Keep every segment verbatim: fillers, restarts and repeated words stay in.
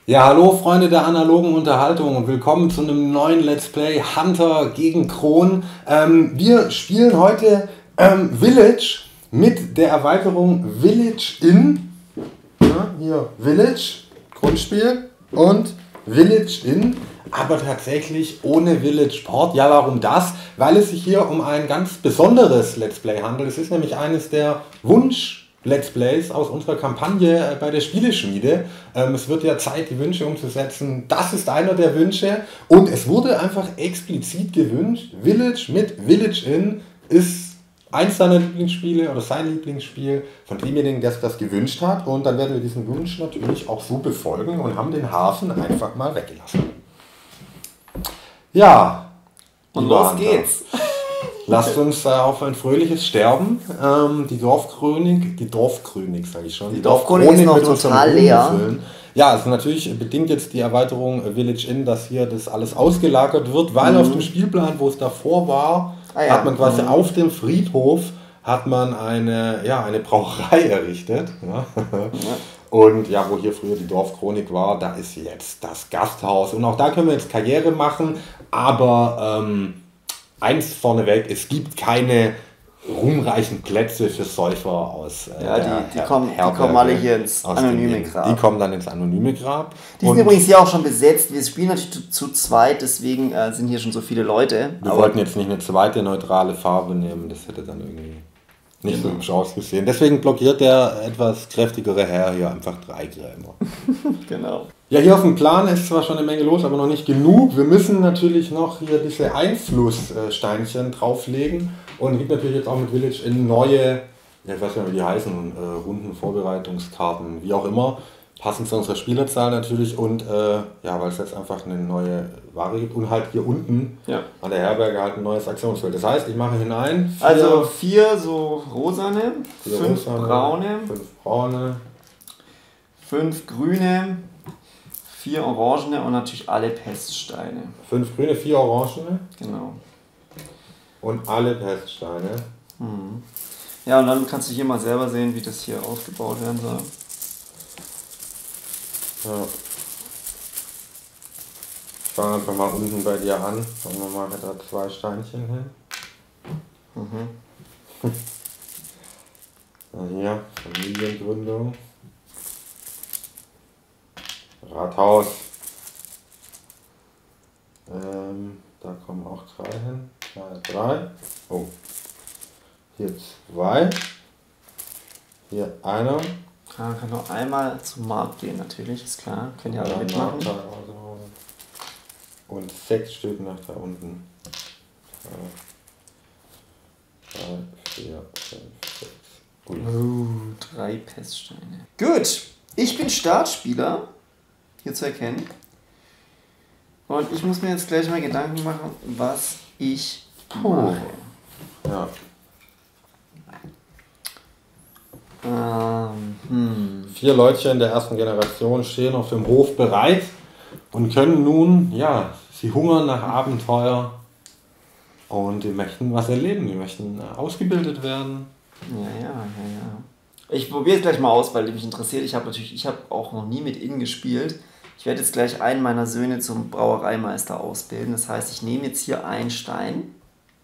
Ja, hallo Freunde der analogen Unterhaltung und willkommen zu einem neuen Let's Play Hunter gegen Kron. Ähm, wir spielen heute ähm, Village mit der Erweiterung Village Inn. Ja, hier Village, Grundspiel und Village Inn, aber tatsächlich ohne Village Port. Ja, warum das? Weil es sich hier um ein ganz besonderes Let's Play handelt. Es ist nämlich eines der Wunsch Let's Plays aus unserer Kampagne bei der Spieleschmiede. Ähm, es wird ja Zeit, die Wünsche umzusetzen. Das ist einer der Wünsche. Und es wurde einfach explizit gewünscht. Village mit Village Inn ist eins seiner Lieblingsspiele oder sein Lieblingsspiel von demjenigen, der sich das gewünscht hat. Und dann werden wir diesen Wunsch natürlich auch so befolgen und haben den Hafen einfach mal weggelassen. Ja. Und los geht's. Lasst uns äh, auf ein fröhliches Sterben. Ähm, die Dorfchronik, die Dorfchronik sage ich schon. Die, die Dorfchronik ist noch total leer. Ja, also natürlich bedingt jetzt die Erweiterung Village Inn, dass hier das alles ausgelagert wird, weil mhm. auf dem Spielplan, wo es davor war, ah, ja. hat man quasi mhm. auf dem Friedhof hat man eine, ja, eine Brauerei errichtet. Ja. Ja. Und ja, wo hier früher die Dorfchronik war, da ist jetzt das Gasthaus. Und auch da können wir jetzt Karriere machen, aber ähm, eins vorneweg, es gibt keine ruhmreichen Plätze für Säufer aus äh, ja, die, die, kommen, die kommen alle hier ins anonyme Grab. Die kommen dann ins anonyme Grab. Die sind übrigens hier auch schon besetzt. Wir spielen natürlich zu, zu zweit, deswegen äh, sind hier schon so viele Leute. Wir wollten jetzt nicht eine zweite neutrale Farbe nehmen, das hätte dann irgendwie nicht genau. so hübsch ausgesehen. Deswegen blockiert der etwas kräftigere Herr hier einfach drei Gräber. Genau. Ja, hier auf dem Plan ist zwar schon eine Menge los, aber noch nicht genug. Wir müssen natürlich noch hier diese Einflusssteinchen drauflegen und gibt natürlich jetzt auch mit Village in neue, ja, ich weiß nicht mehr wie die heißen, äh, Runden, Vorbereitungskarten, wie auch immer, passend zu unserer Spielerzahl natürlich und äh, ja, weil es jetzt einfach eine neue Ware gibt und halt hier unten ja. an der Herberge halt ein neues Aktionsfeld. Das heißt, ich mache hinein vier, also vier so rosane, vier fünf rosane, braune, fünf braune, fünf grüne, vier orangene und natürlich alle Peststeine. Fünf grüne, vier orangene. Genau. Und alle Peststeine. Mhm. Ja, und dann kannst du hier mal selber sehen, wie das hier aufgebaut werden soll. Ja. Ich fange einfach mal unten bei dir an. Sagen wir mal da zwei Steinchen hin. Mhm. Hier, Familiengründung. Rathaus. Ähm, da kommen auch drei hin. Zwei, drei. Oh. Hier zwei. Hier einer. Ja, kann noch einmal zum Markt gehen, natürlich, ist klar. Können ja alle mitmachen. Und sechs Stück nach da unten. Drei, vier, fünf, sechs. Ui. Oh, drei Peststeine. Gut, ich bin Startspieler. Hier zu erkennen. Und ich muss mir jetzt gleich mal Gedanken machen, was ich mache. Ja. Ähm, hm. Vier Leutchen der ersten Generation stehen auf dem Hof bereit und können nun, ja, sie hungern nach Abenteuer und die möchten was erleben, die möchten ausgebildet werden. Ja, ja, ja, ja. Ich probiere es gleich mal aus, weil mich interessiert. Ich habe natürlich, ich habe auch noch nie mit Inn gespielt. Ich werde jetzt gleich einen meiner Söhne zum Brauereimeister ausbilden. Das heißt, ich nehme jetzt hier einen Stein.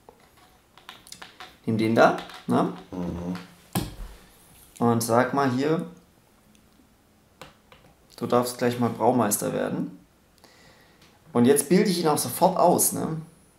Nehme den da. Ne? Mhm. Und sag mal hier, du darfst gleich mal Braumeister werden. Und jetzt bilde ich ihn auch sofort aus, ne?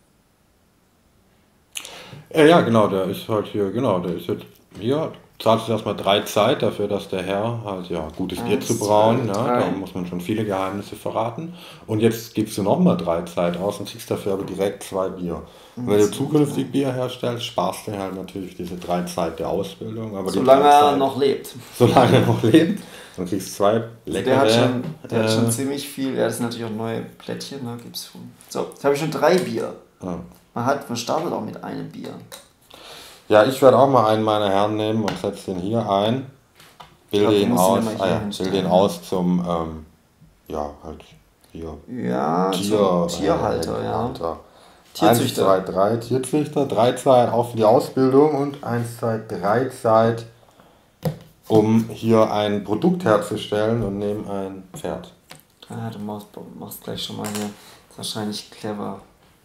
Ja, ja, genau, der ist halt hier, genau, der ist jetzt hier. Zahlt sich erstmal drei Zeit dafür, dass der Herr halt, ja, gutes Bier zu brauen, ja, da muss man schon viele Geheimnisse verraten. Und jetzt gibst du nochmal drei Zeit aus und kriegst dafür aber direkt zwei Bier. Und wenn du zukünftig Bier herstellst, sparst du halt natürlich diese drei Zeit der Ausbildung. Aber solange er noch lebt. Solange er noch lebt. Dann kriegst du zwei leckere. Der hat schon, der äh, hat schon ziemlich viel, ja, das sind natürlich auch neue Plättchen, da gibt's von. So, jetzt habe ich schon drei Bier. Ja. Man, hat, man startet auch mit einem Bier. Ja, ich werde auch mal einen meiner Herren nehmen und setze den hier ein. Bilde ihn aus, ah, ja, bilde ihn aus zum, ähm, ja, halt hier. Ja, Tier, Tierhalter, äh, ja. Halter. Tierzüchter. eins, zwei, drei Tierzüchter, drei Zeit auch für die Ausbildung und eins, zwei, drei Zeit, um hier ein Produkt herzustellen und nehme ein Pferd. Ah, du machst, machst gleich schon mal hier. Das ist wahrscheinlich clever.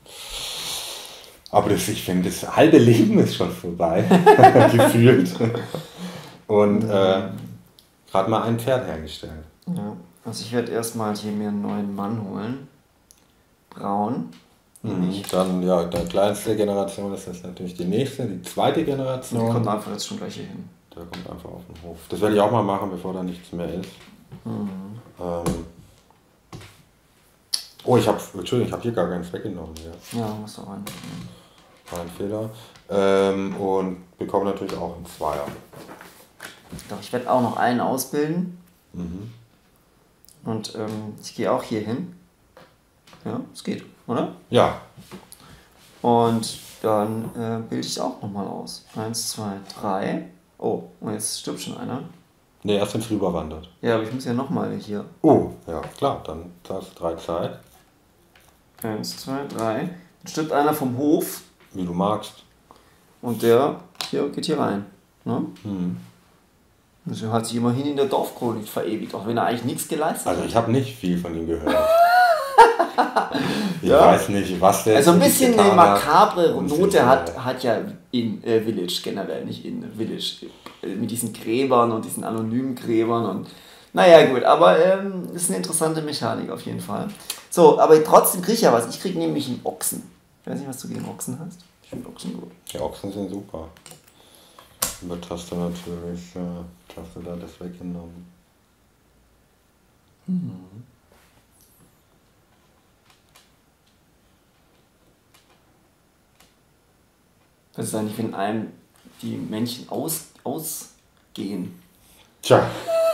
Aber das, ich finde, das halbe Leben ist schon vorbei, gefühlt. Und äh, gerade mal ein Pferd hergestellt. Ja, also ich werde erstmal hier mir einen neuen Mann holen. Braun. Mhm. Dann, ja, der kleinste Generation ist das natürlich die nächste, die zweite Generation. Die kommt einfach jetzt schon gleich hier hin. Der kommt einfach auf den Hof. Das werde ich auch mal machen, bevor da nichts mehr ist. Mhm. Ähm, oh, ich habe, Entschuldigung, ich habe hier gar keins weggenommen. Ja, ja musst du rein. Kein Fehler. Ähm, und bekomme natürlich auch einen Zweier. Doch, ich werde auch noch einen ausbilden. Mhm. Und ähm, ich gehe auch hier hin. Ja, es geht, oder? Ja. Und dann äh, bilde ich auch nochmal aus. Eins, zwei, drei. Oh, und jetzt stirbt schon einer. Ne, erst wenn es rüberwandert. Ja, aber ich muss ja nochmal hier. Oh, ja, klar, dann hast du drei Zeit. Eins, zwei, drei. Dann stirbt einer vom Hof. Wie du magst. Und der hier geht hier rein. Ne? Mhm. Also hat sich immerhin in der Dorfchronik verewigt, auch wenn er eigentlich nichts geleistet hat. Also ich habe nicht viel von ihm gehört. Ich ja. weiß nicht, was der Also ein bisschen eine makabre hat. Note hat, hat ja in äh, Village generell, nicht in Village. Äh, mit diesen Gräbern und diesen anonymen Gräbern und naja gut, aber ähm, ist eine interessante Mechanik auf jeden Fall. So, aber trotzdem kriege ich ja was. Ich kriege nämlich einen Ochsen. Ich weiß nicht, was du gegen Ochsen hast. Ich finde Ochsen gut. Die Ochsen sind super. Damit hast du natürlich, äh, hast du da das weggenommen. Mhm. Was ist eigentlich, wenn einem die Männchen aus, ausgehen? Tja.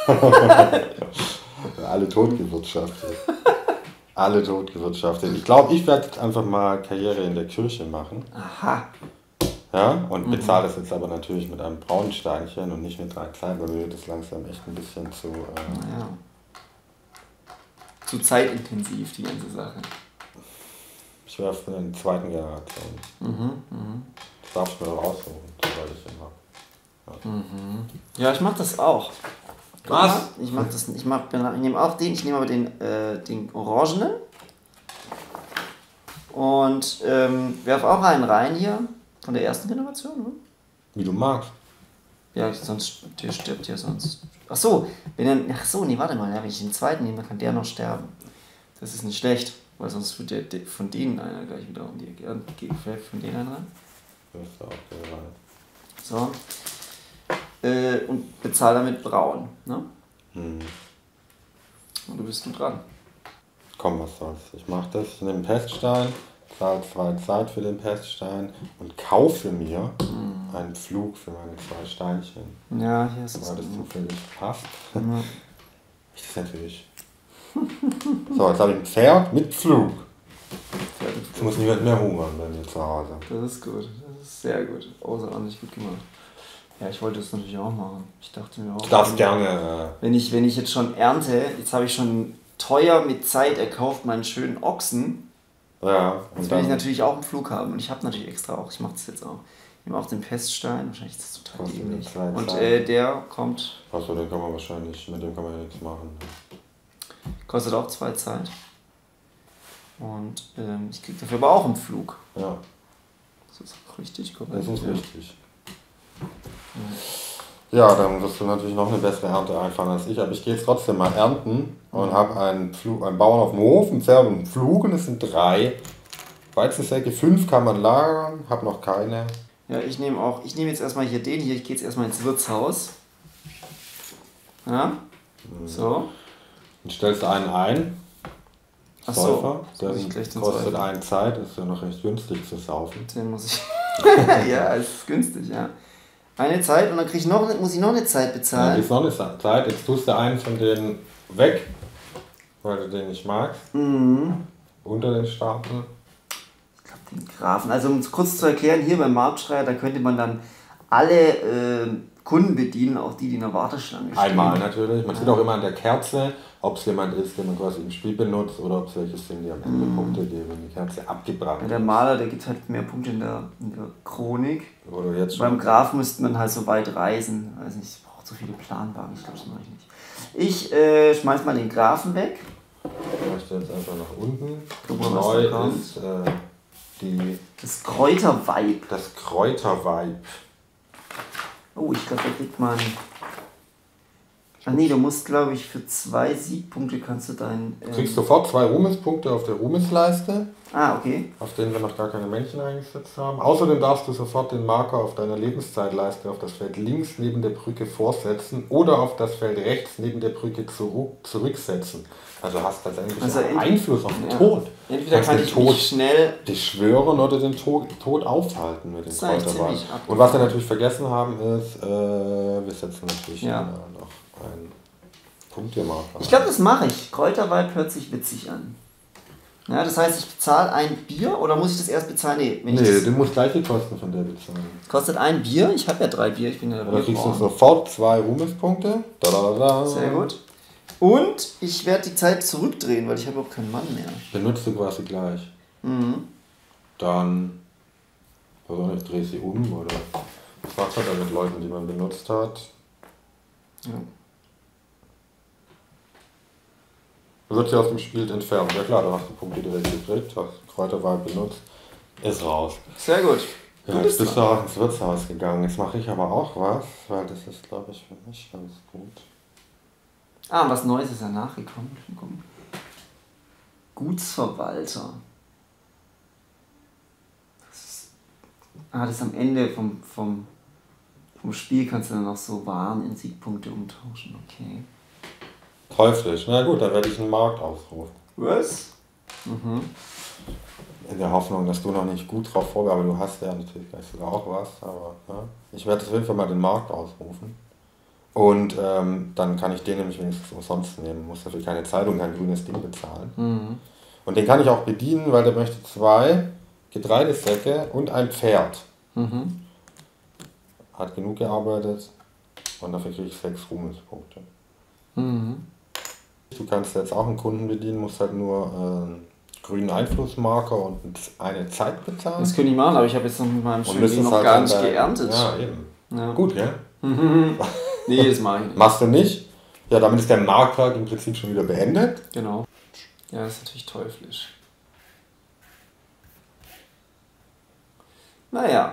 Alle totgewirtschaftet. Alle totgewirtschaftet. Ich glaube, ich werde einfach mal Karriere in der Kirche machen. Aha. Ja, und mhm. bezahle das jetzt aber natürlich mit einem braunen Steinchen und nicht mit drei kleinen, weil mir wird das langsam echt ein bisschen zu... Äh, naja. Zu zeitintensiv, die ganze Sache. Ich wäre von der zweiten Generation. Mhm, mhm. Das darf ich mir doch aussuchen, sobald ich ihn habe. Ja. Mhm. Ja, ich mach das auch. Was? Ich mach das, ich mach, ich nehme auch den, ich nehme aber den, äh, den Orangenen und ähm, werfe auch einen rein hier von der ersten Generation. Ne? Wie du magst. Ja, sonst der stirbt ja sonst. Ach so, wenn er, ach so, nee, warte mal, ja, wenn ich den zweiten nehme, dann kann der noch sterben. Das ist nicht schlecht, weil sonst wird der, der von denen einer gleich wieder um die Ecke. Geht vielleicht von denen einer rein. Das ist auch der rein. So. Äh, und bezahle damit braun. Ne? Hm. Und du bist du dran. Komm, was soll's. Ich mach das, ich nehme einen Peststein, zahle zwei Zeit für den Peststein und kaufe mir hm. einen Pflug für meine zwei Steinchen. Ja, hier ist es. Weil das zufällig passt. Ja. Ich das natürlich. So, jetzt habe ich ein Pferd mit Pflug. Jetzt muss niemand mehr hungern bei mir zu Hause. Das ist gut, das ist sehr gut. Außerordentlich gut gemacht. Ja, ich wollte das natürlich auch machen. Ich dachte mir auch. Du darfst gerne. Wenn ich, wenn ich jetzt schon ernte, jetzt habe ich schon teuer mit Zeit erkauft meinen schönen Ochsen. Ja. Und jetzt will ich natürlich auch einen Flug haben. Und ich habe natürlich extra auch, ich mache das jetzt auch. Ich nehme auch den Peststein, wahrscheinlich ist das total dämlich. Und äh, der kommt. Achso, den kann man wahrscheinlich, mit dem kann man ja nichts machen. Kostet auch zwei Zeit. Und ähm, ich kriege dafür aber auch einen Flug. Ja. Das ist auch richtig korrekt. Das ist richtig. Ja, dann wirst du natürlich noch eine bessere Ernte einfahren als ich, aber ich gehe jetzt trotzdem mal ernten und habe einen, Pflug, einen Bauern auf dem Hof, ein Pferd und einen Pflug und es sind drei Weizensäcke, fünf kann man lagern, habe noch keine. Ja, ich nehme auch, ich nehme jetzt erstmal hier den hier, ich gehe jetzt erstmal ins Wirtshaus. Ja, so. Dann stellst du einen ein. Ach Säufer, so, der kostet eine Zeit, ist ja noch recht günstig zu saufen. Den muss ich. Ja, es ist günstig, ja. Eine Zeit und dann krieg ich noch, muss ich noch eine Zeit bezahlen. Ja, die ist noch eine Zeit. Jetzt tust du einen von denen weg, weil du den nicht magst. Mhm. Unter den Stapel. Ich glaube, den Grafen. Also um es kurz zu erklären, hier beim Marktschreier, da könnte man dann alle äh, Kunden bedienen, auch die, die in der Warteschlange stehen. Einmal natürlich. Man sieht auch immer an der Kerze, ob es jemand ist, den man quasi im Spiel benutzt oder ob es welche sind, die am Ende mm. Punkte geben, wenn die Kerze abgebrannt ja, der Maler, der gibt halt mehr Punkte in der, in der Chronik. Oder jetzt Beim Grafen müsste man halt so weit reisen. Weiß nicht, ich brauche so viele Planwagen, ich glaube, das mache ich nicht. Ich äh, schmeiß mal den Grafen weg. ich jetzt einfach nach unten. Guck mal, Neu was da kommt. ist äh, die, Das Kräuterweib. das Kräuterweib. Oh, ich glaube, da kriegt man... Ach nee, du musst, glaube ich, für zwei Siegpunkte kannst du dein... Du Ähm... kriegst sofort zwei Ruhmespunkte auf der Ruhmesleiste, Ah, okay. auf denen wir noch gar keine Männchen eingesetzt haben. Außerdem darfst du sofort den Marker auf deiner Lebenszeitleiste auf das Feld links neben der Brücke vorsetzen oder auf das Feld rechts neben der Brücke zurück, zurücksetzen. Also hast tatsächlich Also einen ent- Einfluss auf den ja. Tod. Entweder Kannst kann den ich Tod mich schnell... dich schwören oder den Tod, Tod aufhalten mit dem Das ist eigentlich Kräuterweib. ziemlich abgefahren. Und was wir natürlich vergessen haben ist, äh, wir setzen natürlich Ja. äh, noch einen Punktmarker. Ich glaube, das mache ich. Kräuterweib hört sich witzig an. Ja, das heißt, ich bezahle ein Bier oder muss ich das erst bezahlen? Nee, wenn ich Nee, das, du musst gleich die Kosten von der bezahlen. kostet ein Bier. Ich habe ja drei Bier. Ich bin ja der Und dann kriegst du Bierbraun. sofort zwei Ruhmespunkte. Da, da, da. Sehr gut. Und ich werde die Zeit zurückdrehen, weil ich habe überhaupt keinen Mann mehr. Benutzt du quasi gleich. Mhm. Dann, also ich drehe sie um oder was macht er da mit Leuten, die man benutzt hat? Ja. Wird sie aus dem Spiel entfernt. Ja klar, du hast die Punkte direkt gekriegt, hast Kräuterweib benutzt, ist raus. Sehr gut. Ja, Du jetzt bist bist du dran. auch ins Wirtshaus gegangen. Jetzt mache ich aber auch was, weil das ist, glaube ich, für mich ganz gut. Ah, was Neues ist ja nachgekommen. Gucken. Gutsverwalter. Das ist, ah, das ist am Ende vom, vom, vom Spiel kannst du dann noch so Waren in Siegpunkte umtauschen. Okay. Teuflisch. Na gut, dann werde ich einen Markt ausrufen. Was? Mhm. In der Hoffnung, dass du noch nicht gut drauf vorbereitet, aber du hast ja natürlich gleich sogar auch was. Aber ja. Ich werde auf jeden Fall mal den Markt ausrufen. Und ähm, dann kann ich den nämlich wenigstens umsonst nehmen. Muss dafür keine Zeitung, kein grünes Ding bezahlen. Mhm. Und den kann ich auch bedienen, weil der möchte zwei Getreidesäcke und ein Pferd. Mhm. Hat genug gearbeitet und dafür kriege ich sechs Ruhmespunkte. Mhm. Du kannst jetzt auch einen Kunden bedienen, musst halt nur äh, einen grünen Einflussmarker und eine Zeit bezahlen. Das könnte ich machen, aber ich habe jetzt noch mit meinem Und schönen müssen Ding noch halt gar dann nicht bei- geerntet. Ja, eben. Ja. Gut, gell? Nee, das mache ich nicht. Machst du nicht? Ja, damit ist der Markttag im Prinzip schon wieder beendet. Genau. Ja, das ist natürlich teuflisch. Naja.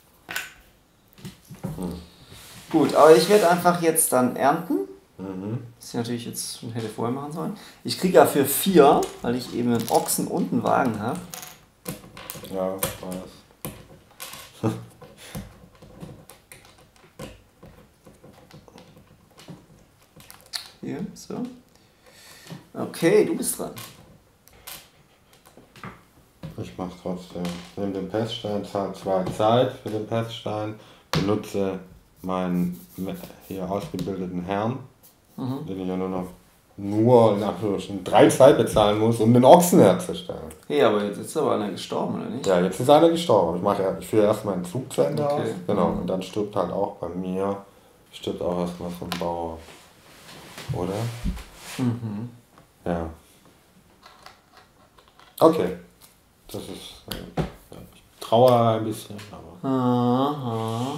Hm. Gut, aber ich werde einfach jetzt dann ernten. Mhm. Das ich natürlich jetzt schon hätte vorher machen sollen. Ich kriege dafür vier, weil ich eben einen Ochsen und einen Wagen habe. Ja, ich weiß. Hier, so. Okay, du bist dran. Ich mach trotzdem. Ich nehme den Peststein, zahle zwei Zeit für den Peststein, benutze meinen hier ausgebildeten Herrn, Mhm. den ich ja nur noch nur in Anführungsstrichen drei Zeit bezahlen muss, um den Ochsen herzustellen. Hey, aber jetzt ist aber einer gestorben, oder nicht? Ja, jetzt ist einer gestorben. Ich, mache, ich führe erst meinen Zug zu Ende Okay. aus. Genau. Mhm. Und dann stirbt halt auch bei mir, stirbt auch erstmal so ein Bauer. Oder? Mhm. Ja. Okay. Das ist. Äh, ja, ich trauere ein bisschen, aber. Aha.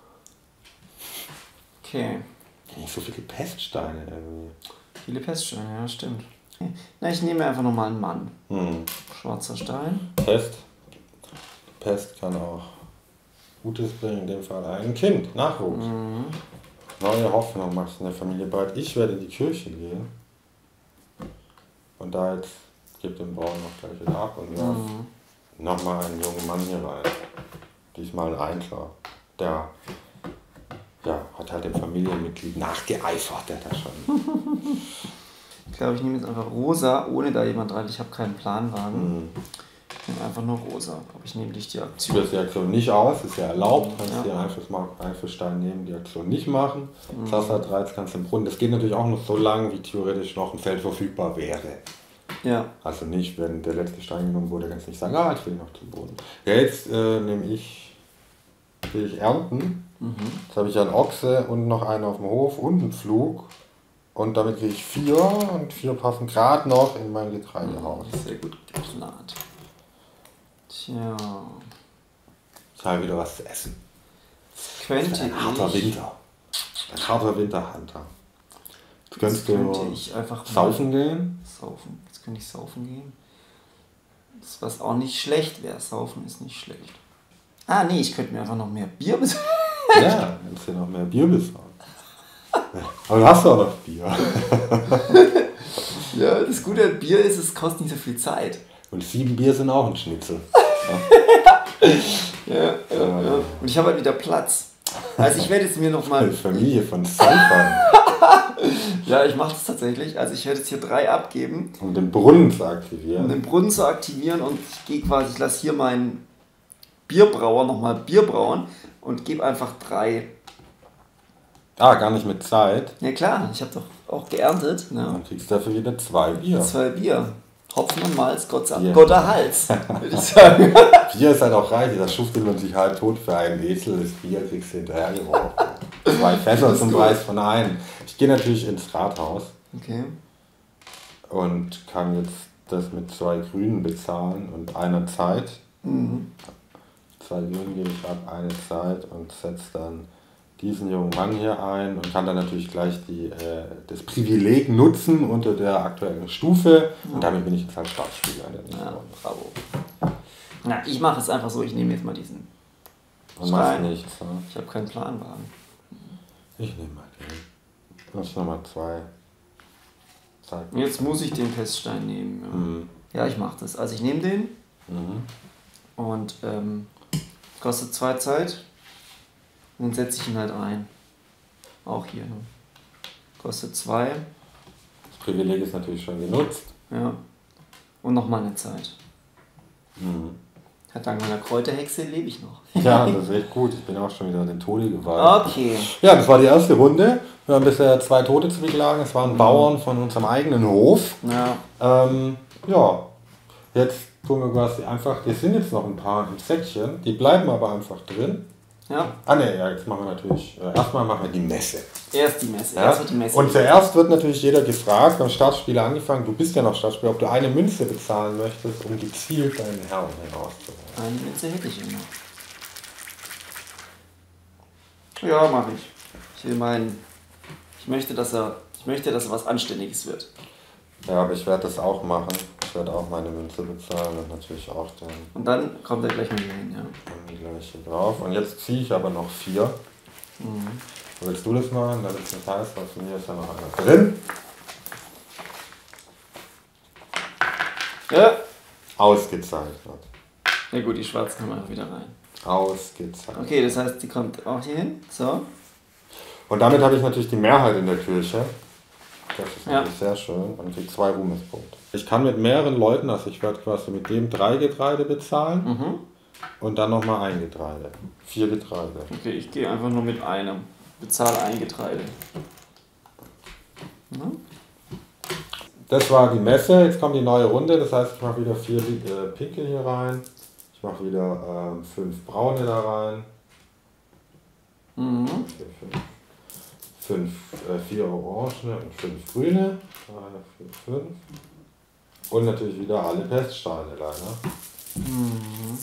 Okay. Nicht so viele Peststeine irgendwie. Viele Peststeine, ja, stimmt. Okay. Na, ich nehme einfach nochmal einen Mann. Hm. Schwarzer Stein. Pest. Pest kann auch Gutes bringen, in dem Fall ein Kind, Nachwuchs. Mhm. Neue Hoffnung machst du in der Familie bald. Ich werde in die Kirche gehen. Und da jetzt gibt den Braun noch gleich wieder ab und werf Mhm. nochmal einen jungen Mann hier rein. Diesmal ein Einkler. Der ja, hat halt dem Familienmitglied nachgeeifert, der da schon. Ich glaube, ich nehme jetzt einfach rosa, ohne da jemand rein. Ich habe keinen Planwagen. Hm. Ich nehme einfach nur rosa. Aber ich nehme dich die Du Aktion. wirst die Aktion nicht aus, ist ja erlaubt, kannst Ja. dir Einflussmark, Einflussstein nehmen, die Aktion nicht machen. Mhm. Zaster reiz kannst du im Brunnen. Das geht natürlich auch nur so lang, wie theoretisch noch ein Feld verfügbar wäre. Ja. Also nicht, wenn der letzte Stein genommen wurde, kannst du nicht sagen, ah, ich will noch zum Boden. Ja, jetzt äh, nehme ich, will ich ernten. Mhm. Jetzt habe ich einen Ochse und noch einen auf dem Hof und einen Pflug. Und damit kriege ich vier und vier passen gerade noch in mein Getreidehaus. Sehr gut geplant. Tja. Ich habe wieder was zu essen. Könnte Ein harter ich, Winter. Ein harter Winterhunter. Jetzt jetzt könntest könnte du ich einfach mal saufen gehen. saufen. Jetzt könnte ich saufen gehen. Das, was auch nicht schlecht wäre. Saufen ist nicht schlecht. Ah, nee, ich könnte mir einfach noch mehr Bier besorgen. Ja, kannst du noch mehr Bier besorgen. Aber du hast doch noch Bier. Ja, das Gute an Bier ist, es kostet nicht so viel Zeit. Und sieben Bier sind auch ein Schnitzel. Ja, ja, ja. ja. Und ich habe halt wieder Platz. Also ich werde jetzt mir noch mal... Eine Familie von Cyphern. Ja, ich mache das tatsächlich. Also ich werde jetzt hier drei abgeben. Um den Brunnen zu aktivieren. Um den Brunnen zu aktivieren und ich gehe quasi, ich lasse hier meinen Bierbrauer nochmal Bier brauen und gebe einfach drei. Ah, gar nicht mit Zeit. Ja klar, ich habe doch auch geerntet. Ne? Dann kriegst du dafür wieder zwei Bier. Zwei Bier. Hopfen und Malz, Gott sei Bier. Gott der Hals, würde ich sagen. Bier ist halt auch reich, da schuftet man sich halb tot für einen Esel, das Bier kriegst du hinterher geworfen. Zwei Fässer zum Preis von einem. Ich gehe natürlich ins Rathaus. Okay. Und kann jetzt das mit zwei Grünen bezahlen und einer Zeit. Mhm. Zwei Grünen gebe ich ab, eine Zeit und setze dann diesen jungen Mann hier ein und kann dann natürlich gleich die, äh, das Privileg nutzen unter der aktuellen Stufe. Ja. Und damit bin ich jetzt halt Startspieler. Ja, bravo. Na, ich mache es einfach so, ich nehme jetzt mal diesen. Und machst nichts. Ja. Ich habe keinen Planwagen. Ich nehme mal den. Das ist nochmal zwei. Zack. Jetzt muss ich den Peststein nehmen. Ja, mhm. Ja, ich mache das. Also ich nehme den mhm. und ähm, kostet zwei Zeit. Und dann setze ich ihn halt ein. Auch hier. Ne? Kostet zwei. Das Privileg ist natürlich schon genutzt. Ja. Und nochmal eine Zeit. Mhm. Ja, dank meiner Kräuterhexe lebe ich noch. Ja, das ist echt gut. Ich bin auch schon wieder an den Tode geweiht. Okay. Ja, das war die erste Runde. Wir haben bisher zwei Tote zu beklagen. Es waren mhm. Bauern von unserem eigenen Hof. Ja. Ähm, ja, jetzt tun wir quasi einfach, es sind jetzt noch ein paar im Säckchen, die bleiben aber einfach drin. Ja. Ah ne, ja, jetzt machen wir natürlich, äh, erstmal machen wir die Messe. Erst die Messe, ja? erst wird die Messe. Und zuerst wird natürlich jeder gefragt, beim Startspieler angefangen, du bist ja noch Startspieler, ob du eine Münze bezahlen möchtest, um gezielt deinen Herrn herauszuholen. Eine Münze hätte ich immer. Ja, mache ich. Ich will meinen, ich möchte, dass er, ich möchte, dass er was Anständiges wird. Ja, aber ich werde das auch machen. Ich werde auch meine Münze bezahlen und natürlich auch dann. Und dann kommt er gleich mal hier hin, ja. Dann die gleiche drauf. Und jetzt ziehe ich aber noch vier. Mhm. Willst du das machen, damit es nicht heißt, weil von mir ist ja noch einer drin. Ja. Ausgezeichnet. Ja gut, die schwarzen kommen einfach wieder rein. Ausgezeichnet. Okay, das heißt, die kommt auch hier hin. So. Und damit habe ich natürlich die Mehrheit in der Kirche. Das ist ja. natürlich sehr schön. Und kriege zwei Ruhmespunkte. Ich kann mit mehreren Leuten, also ich werde quasi mit dem drei Getreide bezahlen mhm. und dann nochmal ein Getreide. Vier Getreide. Okay, ich gehe einfach nur mit einem. Bezahle ein Getreide. Ja. Das war die Messe, jetzt kommt die neue Runde, das heißt ich mache wieder vier äh, Pinke hier rein. Ich mache wieder äh, fünf Braune da rein. Mhm. Vier, fünf. Fünf, äh, vier Orangene und fünf Grüne. Drei, vier, fünf. Und natürlich wieder alle Peststeine leider. Mhm.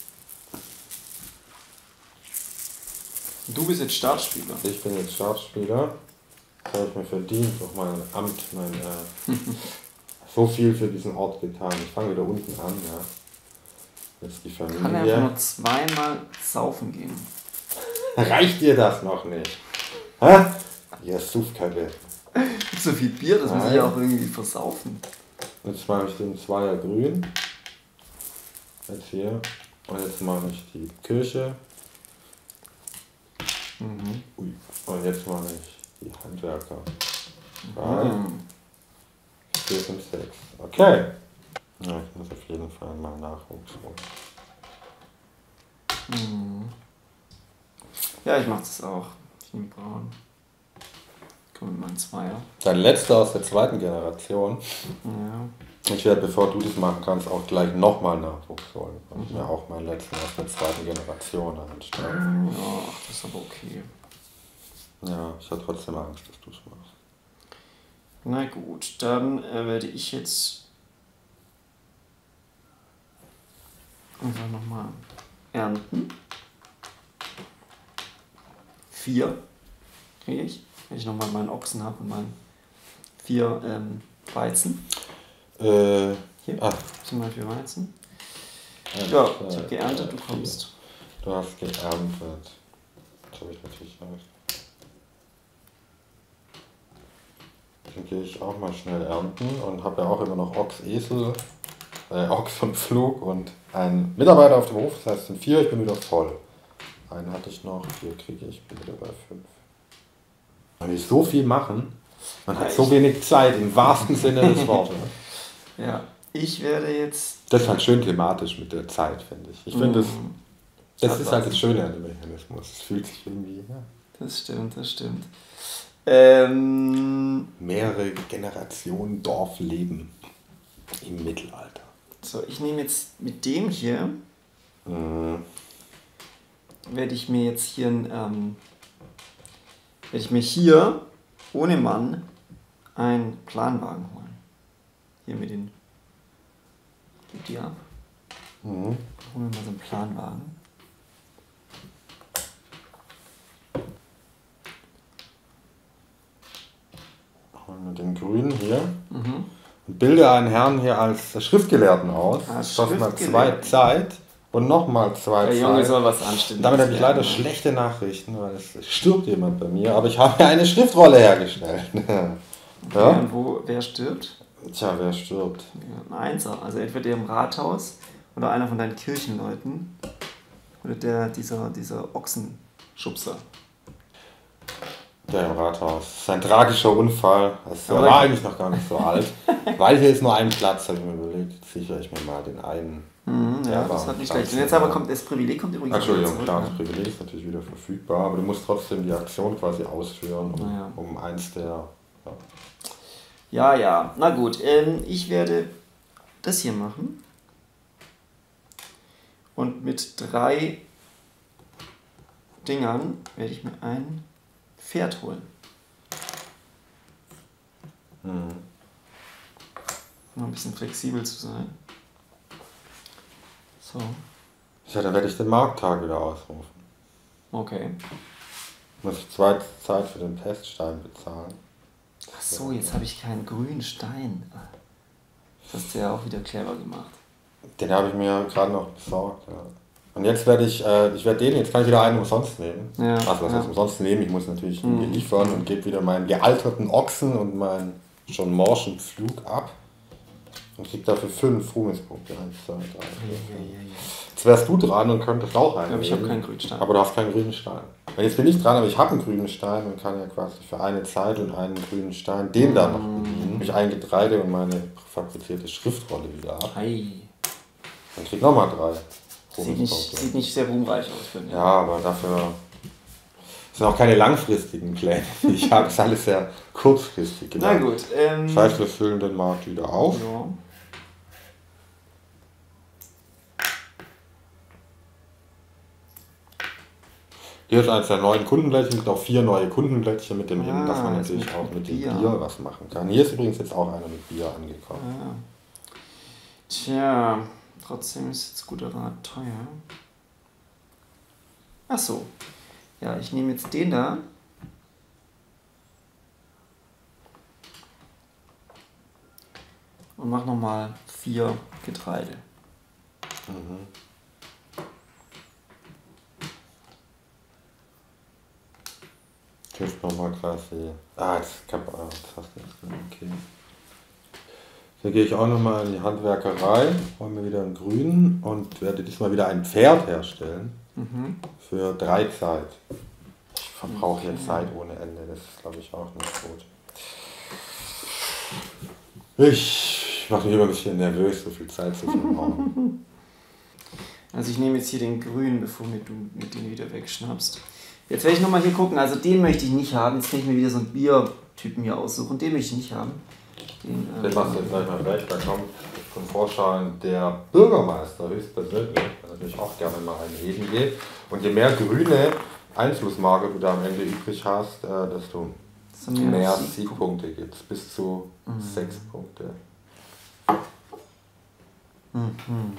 Du bist jetzt Startspieler. Ich bin jetzt Startspieler. Das habe ich mir verdient, auch mein Amt, mein, äh, so viel für diesen Ort getan. Ich fange wieder unten an. Ja. Jetzt die Familie. Kann er einfach nur zweimal saufen gehen. Reicht dir das noch nicht? Hä? Ja, Suffkacke. So viel Bier, das muss ich ja auch irgendwie versaufen. Jetzt mache ich den Zweier grün. Jetzt hier. Und jetzt mache ich die Kirche. Mhm. Ui. Und jetzt mache ich die Handwerker. drei, vier, fünf, sechs. Okay. Ja, ich muss auf jeden Fall mal Nachwuchs holen. Mhm. Ja, ich mache das auch. Ich nehme braun. Komm mit meinem Zweier. Dein letzter aus der zweiten Generation. Ja. Ich werde, bevor du das machen kannst, auch gleich nochmal Nachwuchs holen. Und mhm. mir auch meinen letzten aus der zweiten Generation anstellen. Ja, das ist aber okay. Ja, ich habe trotzdem Angst, dass du es machst. Na gut, dann äh, werde ich jetzt einfach nochmal ernten. Vier kriege ich, wenn ich nochmal meinen Ochsen habe und meinen vier ähm, Weizen. Äh, Hier, ach, zum Beispiel Weizen. eins, Ja, zwei, ich habe geerntet, drei, du kommst. vier. Du hast geerntet. Das habe ich natürlich nicht. Dann gehe ich auch mal schnell ernten und habe ja auch immer noch Ochs, Esel, äh, Ochs und Pflug und einen Mitarbeiter auf dem Hof. Das heißt, es sind vier, ich bin wieder voll. Einen hatte ich noch, vier kriege ich, bin wieder bei fünf. Man will so viel machen, man hat so wenig Zeit, im wahrsten Sinne des Wortes. Ja, ich werde jetzt. Das ist halt schön thematisch mit der Zeit, finde ich. Ich finde, das, Mm, das hat ist was. halt das Schöne an dem Mechanismus. Es fühlt sich irgendwie, ja, Das stimmt, das stimmt. Ähm, mehrere Generationen Dorfleben im Mittelalter. so, ich nehme jetzt mit dem hier, Mhm. werde ich mir jetzt hier ein, ähm, werde ich mir hier ohne Mann einen Planwagen holen. Hier mit den. Gib die ab. Mhm. Holen wir mal so einen Planwagen. Und mit dem Grünen hier. Mhm. Und bilde einen Herrn hier als Schriftgelehrten aus. Als Das kostet mal zwei Schriftgelehrten. Zeit und nochmal zwei Der Junge Zeit. soll was Anständiges Damit habe ich leider lernen. schlechte Nachrichten, weil es stirbt jemand bei mir, aber ich habe mir eine Schriftrolle hergestellt. Okay, Ja? und wo, wer stirbt? Tja, wer stirbt? Ja, ein Einser. Also entweder im Rathaus oder einer von deinen Kirchenleuten. Oder der, dieser, dieser Ochsenschubser. Der im Rathaus. Das ist ein tragischer Unfall. Also, er Aber- war eigentlich noch gar nicht so alt. Weil hier ist nur ein Platz, habe ich mir überlegt. Jetzt sichere ich mir mal den einen. Mhm, ja, Ja, das war hat nicht ein schlecht. Und jetzt aber kommt das Privileg kommt übrigens Entschuldigung, wieder klar, zurück. das Privileg ist natürlich wieder verfügbar, aber du musst trotzdem die Aktion quasi ausführen, um, Naja. um eins der. Ja. Ja, ja. Na gut, ähm, ich werde das hier machen. Und mit drei Dingern werde ich mir ein Pferd holen. Hm. Um ein bisschen flexibel zu sein. So, Ja, dann werde ich den Markttag wieder ausrufen. okay. Muss ich zwei Zeit für den Peststein bezahlen. Ach so, jetzt habe ich keinen grünen Stein. Das hast du ja auch wieder clever gemacht. Den habe ich mir gerade noch besorgt. Ja. Und jetzt werde ich, äh, ich werde den, jetzt kann ich wieder einen umsonst nehmen. Ja, Also was ja. heißt umsonst nehmen? Ich muss natürlich Mhm. ihn liefern und gebe wieder meinen gealterten Ochsen und meinen schon morschen Pflug ab. Und krieg dafür fünf Ruhmespunkte. eins, zwei, drei, vier, fünf. Jetzt wärst du dran und könntest auch einen Aber ich habe nehmen. keinen grünen Stein. Aber du hast keinen grünen Stein. Und jetzt bin ich dran, aber ich habe einen grünen Stein und kann ja quasi für eine Zeit und einen grünen Stein den da noch bedienen. Ich ein Getreide und meine fabrizierte Schriftrolle wieder ab. Ei. Dann krieg nochmal drei Sieht nicht, Ruhmespunkte. sieht nicht sehr ruhmreich aus für mich. Ja, aber dafür sind auch keine langfristigen Pläne. Ich habe es alles sehr kurzfristig Na gedacht. gut. Ähm, Das heißt, wir füllen den Markt wieder auf. ja. Hier ist eines der neuen Kundenblättchen, es gibt auch vier neue Kundenblättchen mit dem Ah, Innen, dass man das natürlich mit- auch mit mit dem Bier. Bier was machen kann. Hier ist übrigens jetzt auch einer mit Bier angekommen. Ah. Tja, trotzdem ist jetzt guter Rat teuer. Ach so. Ja, ich nehme jetzt den da. Und mach nochmal vier Getreide. Mhm. Hilft nochmal quasi. Ah, jetzt, hab, ah, jetzt hast du das drin, okay. Hier gehe ich auch nochmal in die Handwerkerei, hole mir wieder einen grünen und werde diesmal wieder ein Pferd herstellen Mhm. für drei Zeit. Ich verbrauche jetzt Zeit ohne Ende, das ist glaube ich auch nicht gut. Ich mache mich immer ein bisschen nervös, so viel Zeit zu verbrauchen. Also ich nehme jetzt hier den grünen, bevor mir du mit den wieder wegschnappst. Jetzt werde ich nochmal hier gucken. Also den möchte ich nicht haben. Jetzt kann ich mir wieder so einen Biertypen hier aussuchen. Den möchte ich nicht haben. Den, Das äh, machst du jetzt gleich mal weg, da kommt zum Vorschein der Bürgermeister höchstpersönlich, der natürlich auch gerne mal einen heben geht. Und je mehr grüne Einflussmarke du da am Ende übrig hast, äh, desto so mehr mehr Sieg- Siegpunkte gibt es, bis zu Mhm. sechs Punkte. Mhm.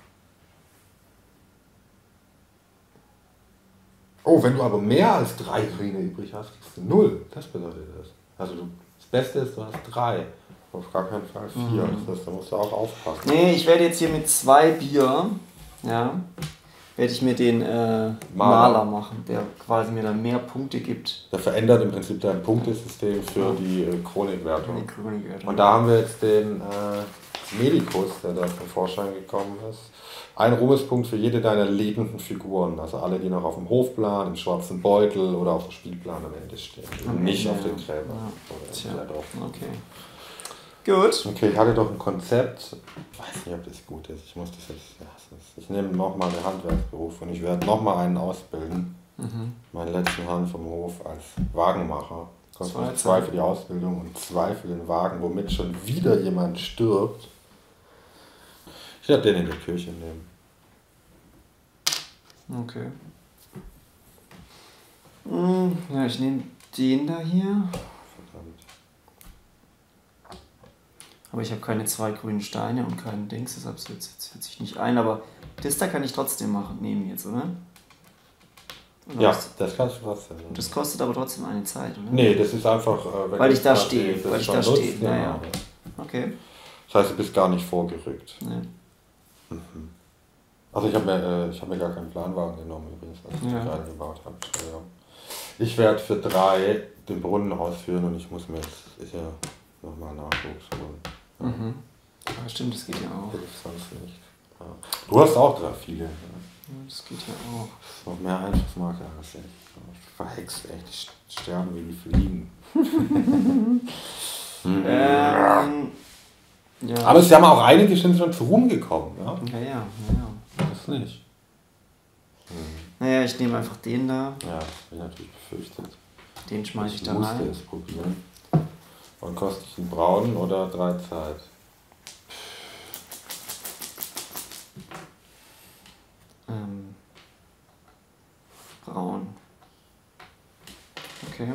Oh, wenn du aber mehr als drei grüne übrig hast, kriegst du null. Das bedeutet das. Also du, das Beste ist, du hast drei. auf gar keinen Fall vier. Mhm. Das heißt, da musst du auch aufpassen. Nee, ich werde jetzt hier mit zwei Bier, ja, werde ich mir den äh, Maler. Maler machen, der quasi mir dann mehr Punkte gibt. Der verändert im Prinzip dein Punktesystem für ja. die äh, Chronikwertung. Die Chronikwertung. Und da haben wir jetzt den äh, Medikus, der da zum Vorschein gekommen ist. Ein Ruhmespunkt für jede deiner lebenden Figuren, also alle, die noch auf dem Hofplan, im schwarzen Beutel oder auf dem Spielplan am Ende stehen. Okay, nicht ja. auf den Gräbern. Ja. Tja. Okay. Gut. Okay, ich hatte doch ein Konzept. Ich weiß nicht, ob das gut ist. Ich muss das jetzt. Ja, ich nehme nochmal einen Handwerksberuf und ich werde nochmal einen ausbilden. Mhm. Meinen letzten Herrn vom Hof als Wagenmacher. Kostet zwei für die Ausbildung und zwei für den Wagen, womit schon wieder jemand stirbt. Ich werde den in der Kirche nehmen. Okay. Hm, ja, ich nehme den da hier. Verdammt. Aber ich habe keine zwei grünen Steine und keinen Dings, deshalb setzt sich nicht ein. Aber das da kann ich trotzdem machen, nehmen jetzt, oder? oder ja, was? Das kannst du trotzdem. Und das kostet aber trotzdem eine Zeit, oder? Nee, das ist einfach... Äh, weil ich da stehe, weil ich da stehe. Naja. Okay. Das heißt, du bist gar nicht vorgerückt. Nee. Mhm. Also ich habe mir, äh, ich hab mir gar keinen Planwagen genommen übrigens, als ich ja. den reingebaut habe. Ich werde für drei den Brunnen ausführen und ich muss mir jetzt hier nochmal Nachwuchs holen. Ja. Mhm. Aber stimmt, das geht ja auch. Hilft sonst nicht. Ja. Du hast auch drei viele. Ja. Ja, das geht ja auch. Das ist noch mehr Einflussmarke als ich. Verhext echt, die sterben wie die Fliegen. mhm. ähm, ja. Aber es haben auch einige schon zu Ruhm gekommen. Ja, ja, ja. ja, ja. Das nicht. Hm. Naja, ich nehme einfach den da. Ja, das habe ich natürlich befürchtet. Den schmeiße ich da rein. Ich musste es probieren. Und kostet ich einen braunen oder drei Zeit? Ähm, braun. Okay.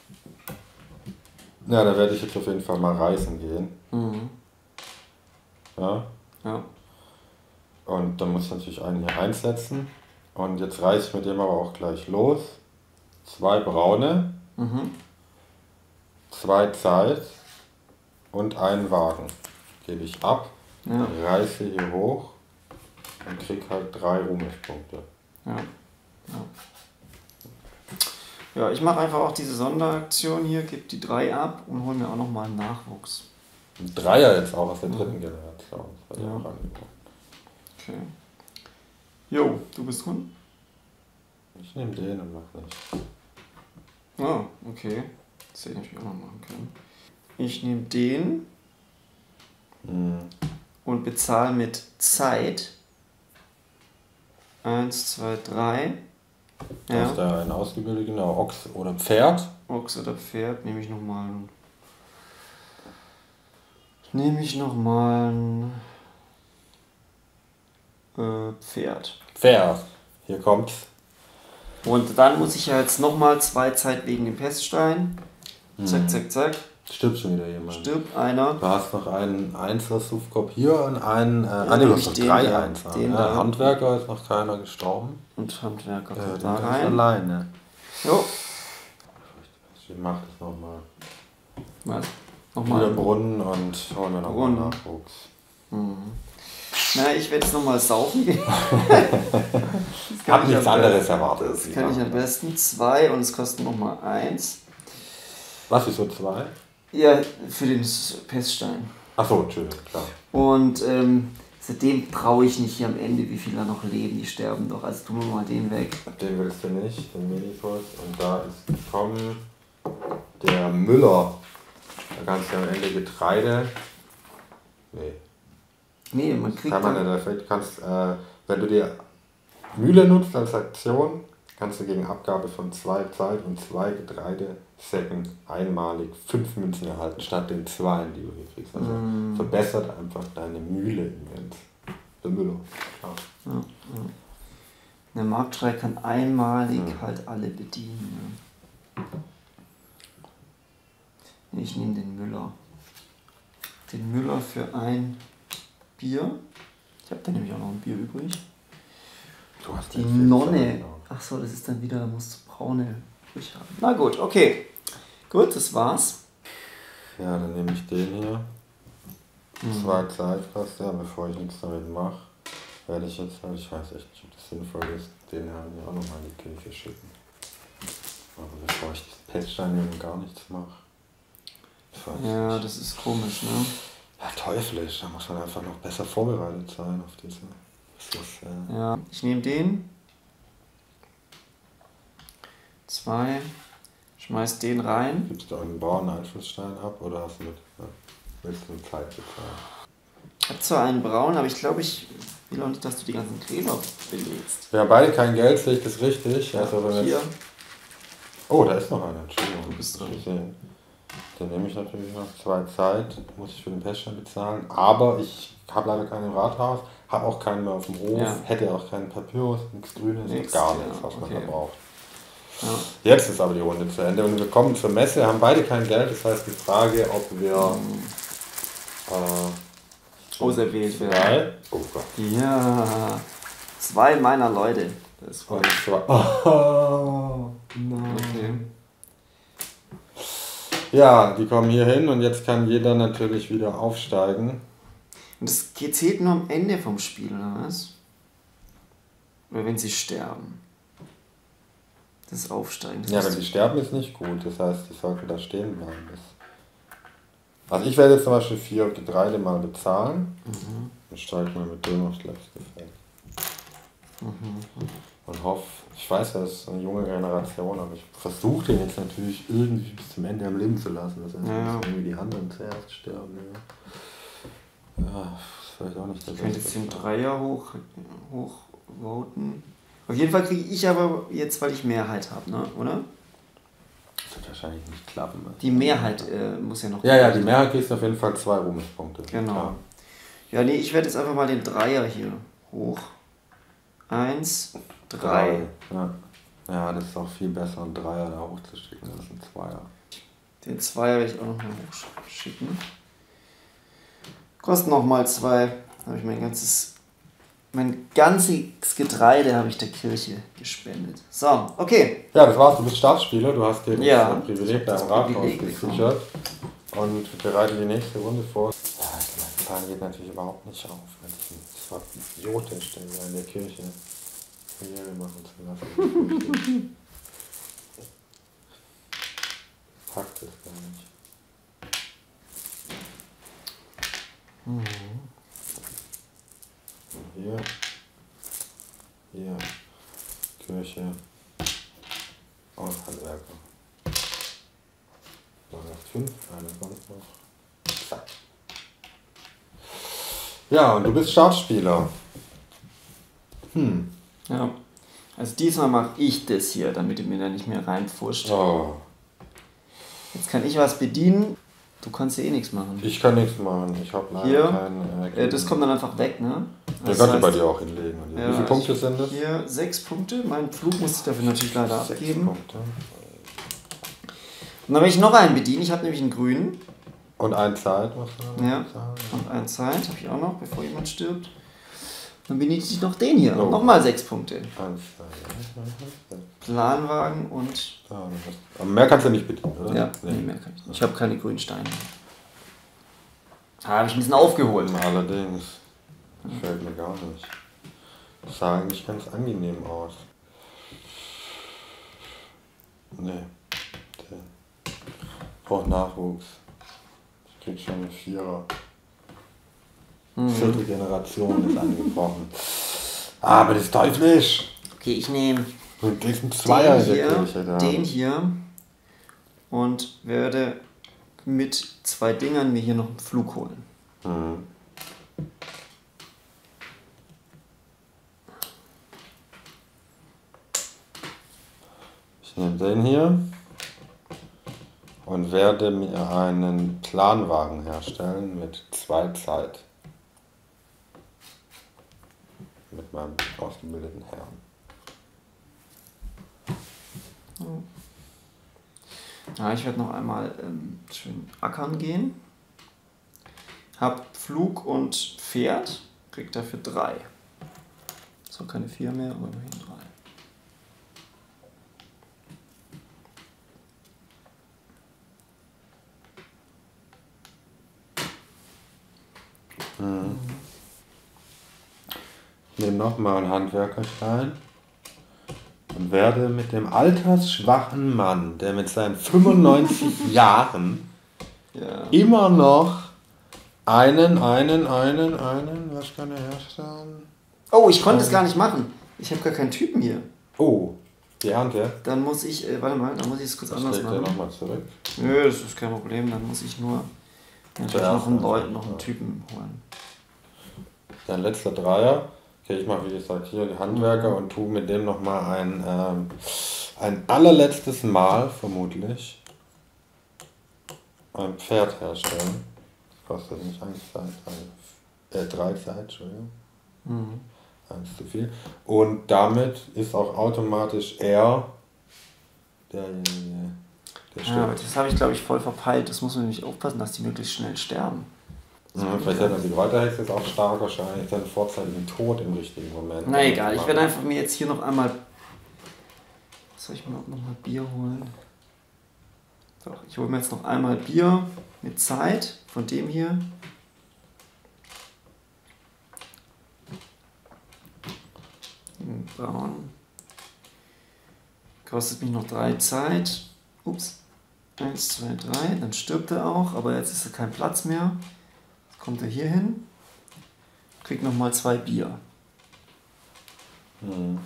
Ja, da werde ich jetzt auf jeden Fall mal reisen gehen. Mhm. Ja? Ja. Und dann muss ich natürlich einen hier einsetzen. Und jetzt reiße ich mit dem aber auch gleich los. Zwei braune, mhm. zwei Zeit und einen Wagen. Gebe ich ab, ja. reiße hier hoch und krieg halt drei Ruhmespunkte. Ja. Ja. Ja, ich mache einfach auch diese Sonderaktion hier, gebe die drei ab und hole mir auch nochmal einen Nachwuchs. Ein Dreier jetzt auch aus der dritten Generation. Das ja. Okay. Jo, du bist dran? Ich nehme den und mach nicht. Ah, okay. Das hätte ich natürlich auch noch machen können. Ich nehme den hm. und bezahle mit Zeit. Eins, zwei, drei. Du ja. hast da einen ausgebildet, genau. Ochs oder Pferd. Ochs oder Pferd nehme ich nochmal. Nehme ich nochmal ein äh, Pferd. Pferd. Hier kommt's. Und dann muss ich ja jetzt nochmal zwei Zeit wegen dem Peststein. Zack, hm. zack, zack. Stirbt schon wieder jemand. Stirbt einer. Du hast noch einen Einser Sufkop hier und einen. Äh, ja, ah, nee, du hast noch drei Einser. Ja, Handwerker ist noch keiner gestorben. Und Handwerker äh, kommt da rein. Alleine. Jo. Ich mach das nochmal. Was? Nochmal. Wieder Brunnen und holen wir nochmal Nachwuchs. Mhm. Na, ich werde jetzt nochmal saufen gehen. Hab nichts anderes erwartet. Das kann ich am besten. Zwei und es kostet nochmal eins. Was ist so zwei? Ja, für den Peststein. Achso, Entschuldigung, klar. Und ähm, seitdem traue ich nicht hier am Ende, wie viele da noch leben, die sterben doch. Also tun wir mal den weg. Den willst du nicht, den Medikus. Und da ist gekommen der Müller. Da kannst du am Ende Getreide. Nee. Nee, man kriegt. Kann man nicht, du kannst, äh, wenn du die Mühle nutzt als Aktion, kannst du gegen Abgabe von zwei Zeit und zwei Getreidesäcken einmalig fünf Münzen erhalten, statt den zweien, die du hier kriegst. Also mm. verbessert einfach deine Mühle immens. Der Müller. Ja. Ja, ja. Der Marktschrei kann einmalig hm. halt alle bedienen. Ja. Ich nehme den Müller. Den Müller für ein Bier. Ich habe da nämlich auch noch ein Bier übrig. Du hast die Nonne. Achso, das ist dann wieder, da musst du braune durchhaben. Na gut, okay. Gut, das war's. Ja, dann nehme ich den hier. Mhm. Zwei Zeitkosten, ja, bevor ich nichts damit mache, werde ich jetzt halt, ich weiß echt nicht, ob das sinnvoll ist, den Herrn hier auch nochmal in die Kirche schicken. Aber bevor ich das Peststein eben gar nichts mache. Ja, nicht. Das ist komisch, ne? Ja, teuflisch, da muss man einfach noch besser vorbereitet sein auf diese. Das ist, äh ja, ich nehme den. Zwei. Schmeiß den rein. Gibst du einen Braun-Einflussstein ab oder hast du mit, ja, willst du eine Zeit bezahlen? Ich habe zwar einen Braun, aber ich glaube, ich will auch nicht, dass du die ganzen Gräber belegst. Wir haben beide kein Geld, sehe ich das richtig? Ja, also, wenn hier. Jetzt... Oh, da ist noch einer, Entschuldigung. Du bist dran. Den nehme ich natürlich noch zwei Zeit, muss ich für den Peststein bezahlen, aber ich habe leider keinen im Rathaus, habe auch keinen mehr auf dem Hof, ja. hätte auch keinen Papyrus, nichts Grünes, nichts, gar nichts, ja, was okay. man da braucht. Ja. Jetzt ist aber die Runde zu Ende und wir kommen zur Messe, haben beide kein Geld, das heißt die Frage, ob wir mhm. äh, auserwählt werden. Oh Gott. Ja, zwei meiner Leute. Das ist voll. Oh, nein. Okay. Ja, die kommen hier hin und jetzt kann jeder natürlich wieder aufsteigen. Und das zählt nur am Ende vom Spiel, oder was? Oder wenn sie sterben? Das Aufsteigen. Das ja, wenn sie sterben, ist nicht gut. Das heißt, die sollten da stehen bleiben. Also ich werde jetzt zum Beispiel vier Getreide mal bezahlen. Mhm. Dann steige ich mal mit dem aufs letzte Feld. Mhm. Und hoffe, ich weiß, das ist eine junge Generation, aber ich versuche den jetzt natürlich irgendwie bis zum Ende am Leben zu lassen, dass ja. irgendwie die anderen zuerst sterben. Ja, ja das ist vielleicht auch nicht das. Ich könnte jetzt den Dreier hoch, hoch voten. Auf jeden Fall kriege ich aber jetzt, weil ich Mehrheit habe, ne? Oder? Das wird wahrscheinlich nicht klappen. Die Mehrheit äh, muss ja noch... Ja, ja, die Mehrheit kriegt auf jeden Fall zwei Ruhmespunkte. Genau. Klar. Ja, nee, ich werde jetzt einfach mal den Dreier hier hoch. Eins, drei. Ja. ja, das ist auch viel besser, einen Dreier da hochzuschicken als einen Zweier. Den Zweier werde ich auch nochmal hochschicken. Kostet nochmal zwei. Da habe ich mein ganzes, mein ganzes Getreide habe ich der Kirche gespendet. So, okay. Ja, das war's. Du bist Staatsspieler, du hast dir ja, das Privileg da im Rathaus gesichert und bereite die nächste Runde vor. Ja, mein Plan geht natürlich überhaupt nicht auf. Das war idiotisch, denn in der Kirche Karriere machen zu lassen. Packt es gar nicht. Mhm. Hier. Hier. Kirche. Und Handwerker. So, erst fünf, eine kommt noch. Zack. Ja, und du bist Schachspieler. Hm. Ja. Also diesmal mache ich das hier, damit du mir da nicht mehr reinpfuscht. Oh. Jetzt kann ich was bedienen. Du kannst ja eh nichts machen. Ich kann nichts machen. Ich habe leider hier, keinen. Äh, das kommt dann einfach weg, ne? Das kannst du bei dir auch hinlegen. Ja, wie viele Punkte sind das? Hier sechs Punkte. Mein Flug muss ich dafür natürlich leider sechs abgeben. Punkte. Und dann will ich noch einen bedienen. Ich habe nämlich einen grünen. Und ein Zeit, was du Ja, und ein Zeit habe ich auch noch, bevor jemand stirbt. Dann bediene ich noch den hier. Oh. Nochmal sechs Punkte. Eins, zwei, Planwagen und... Aber mehr kannst du nicht bedienen, oder? Ja, nee, mehr kann ich nicht. Ich habe keine grünen Steine. Da habe ich ein bisschen aufgeholt. Allerdings. Das fällt mir gar nicht. Das sah eigentlich ganz angenehm aus. Nee. Ich brauche Nachwuchs. Ich krieg schon eine Vierer. Mhm. Vierte Generation ist angebrochen. Aber das ist teuflisch. Okay, ich nehme du kriegst einen Zweier in der Kirche da. Den hier und werde mit zwei Dingern mir hier noch einen Flug holen. Mhm. Ich nehme den hier und werde mir einen Planwagen herstellen mit zwei Zeit. Mit meinem ausgebildeten Herrn. Ja, ich werde noch einmal ähm, schön ackern gehen. Hab Flug und Pferd, krieg dafür drei. So, keine vier mehr, aber immerhin drei. Mhm. Ich nehme nochmal einen Handwerkerstein und werde mit dem altersschwachen Mann, der mit seinen fünfundneunzig Jahren ja. immer noch einen, einen, einen, einen, was kann er herstellen? Oh, ich konnte es gar nicht machen. Ich habe gar keinen Typen hier. Oh, die Hand, ja? Dann muss ich, äh, warte mal, dann muss ich es kurz das anders machen. nochmal zurück. Nö, das ist kein Problem, dann muss ich nur natürlich noch einen Leuten, noch einen Typen holen. Dein letzter Dreier. Okay, ich mache wie gesagt hier die Handwerker und tue mit dem nochmal ein, ähm, ein allerletztes Mal vermutlich ein Pferd herstellen. Das kostet nicht eins Zeit, äh, drei Zeit, Entschuldigung. Mhm. Eins zu viel. Und damit ist auch automatisch er derjenige, der Ja, aber das habe ich glaube ich voll verpeilt. Das muss man nämlich aufpassen, dass die möglichst schnell sterben. Ja, vielleicht hätte man die Kräuterhexe ist auch stark wahrscheinlich, dann vorzeitigen Tod im richtigen Moment. Na egal, ich werde einfach mir jetzt hier noch einmal. Soll ich mir noch mal Bier holen? Doch, ich hole mir jetzt noch einmal Bier mit Zeit von dem hier. Braun. Kostet mich noch drei Zeit. Ups. Eins, zwei, drei. Dann stirbt er auch, aber jetzt ist er kein Platz mehr. Kommt er hier hin, kriegt nochmal zwei Bier. Hm.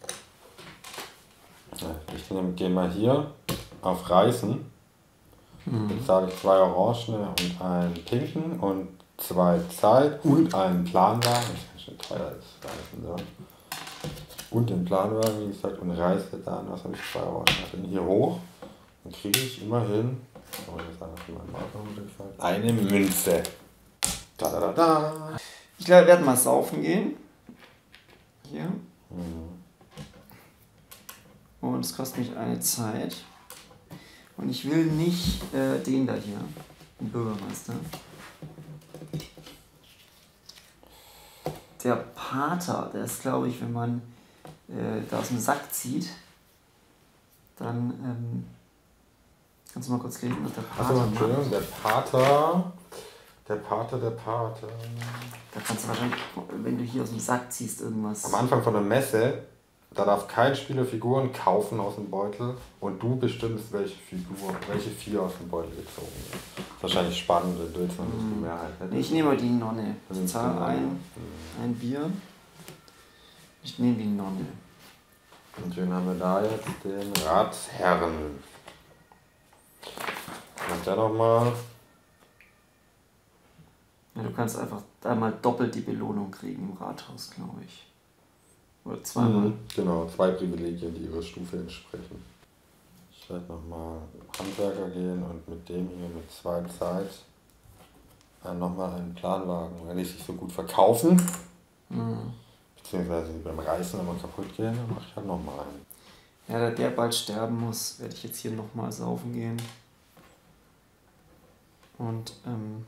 Ich gehe mal hier auf Reißen. Mhm. Jetzt sage ich zwei Orangene und einen pinken und zwei Zeit und einen Planwagen. Das ist schon teuer, das Reißen so. Und den Planwagen, wie gesagt, und reiße dann, was habe ich, zwei Orangene hier hoch. Dann kriege ich immerhin, oh, das ist einfach mein Marker, eine Münze. Da, da, da, da. Ich glaube, wir werden mal saufen gehen. Hier. Mhm. Und es kostet mich eine Zeit. Und ich will nicht äh, den da hier, den Bürgermeister. Der Pater, der ist, glaube ich, wenn man äh, da aus dem Sack zieht, dann ähm, kannst du mal kurz lesen, was der Pater Achso, Entschuldigung, macht. der Pater. Der Pater, der Pater. Da kannst du wahrscheinlich, wenn du hier aus dem Sack ziehst, irgendwas. Am Anfang von der Messe, da darf kein Spieler Figuren kaufen aus dem Beutel und du bestimmst, welche Figur, welche vier aus dem Beutel gezogen werden. Das ist wahrscheinlich spannend, wenn du jetzt noch nicht die Mehrheit hättest. Ich nehme mal die Nonne. Du Ich nimmst die zahle Nonne. ein, Mhm. ein Bier. Ich nehme die Nonne. Und schön haben wir da jetzt den Ratsherren. Und der nochmal. Ja, du kannst einfach einmal doppelt die Belohnung kriegen im Rathaus, glaube ich. Oder zweimal. Mhm, genau, zwei Privilegien, die ihrer Stufe entsprechen. Ich werde nochmal Handwerker gehen und mit dem hier mit zwei Zeit dann nochmal einen Planwagen. Wenn die sich so gut verkaufen, Mhm. beziehungsweise die beim Reißen immer kaputt gehen, dann mache ich halt nochmal einen. Ja, da der bald sterben muss, werde ich jetzt hier nochmal saufen gehen. Und, ähm.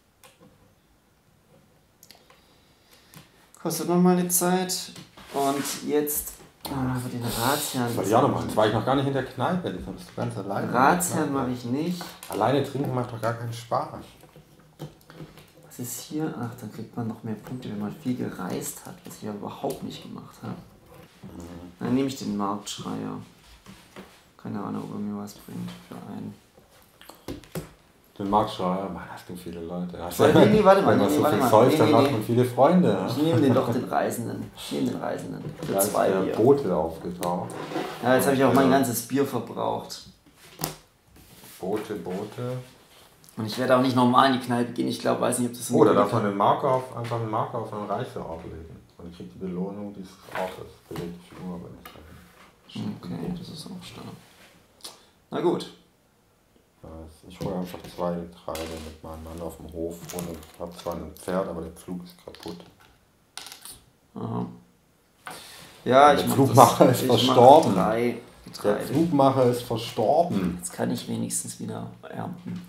kostet nochmal eine Zeit. Und jetzt ah, für den Ratsherrn. Das soll ich auch nochmal. Jetzt war ich noch gar nicht in der Kneipe, das bist du ganz alleine. Ratsherrn mache ich nicht. Alleine trinken macht doch gar keinen Spaß. Was ist hier? Ach, dann kriegt man noch mehr Punkte, wenn man viel gereist hat, was ich ja überhaupt nicht gemacht habe. Mhm. Dann nehme ich den Marktschreier. Keine Ahnung, ob er mir was bringt für einen. Den Marktschreier, Mann, hast du viele Leute. Nee, nee, warte mal, Wenn man nee, so warte viel mal. säuft, Nee, dann nee, macht nee. man viele Freunde. Ich nehme den doch den Reisenden. Ich nehme den Reisenden. Für Da ist zwei der Bier. Boote aufgetaucht. Ja, jetzt habe ich auch mein ganzes Bier verbraucht. Boote, Boote. Und ich werde auch nicht normal in die Kneipe gehen. Ich glaube, weiß nicht, ob das so Oh, da darf man einen Marker auf, einfach einen Marker auf einen Reiseort legen. Und ich kriege die Belohnung dieses Ortes. Bewegt die Figur aber nicht. Okay, das ist auch stark. Na gut. Ich hole einfach zwei Getreide mit meinem Mann auf dem Hof. Und ich habe zwar ein Pferd, aber der Pflug ist kaputt. Aha. Ja, Der ich mach Flugmacher das, ist ich mach verstorben. Drei Der Getreide. Flugmacher ist verstorben. Jetzt kann ich wenigstens wieder ernten.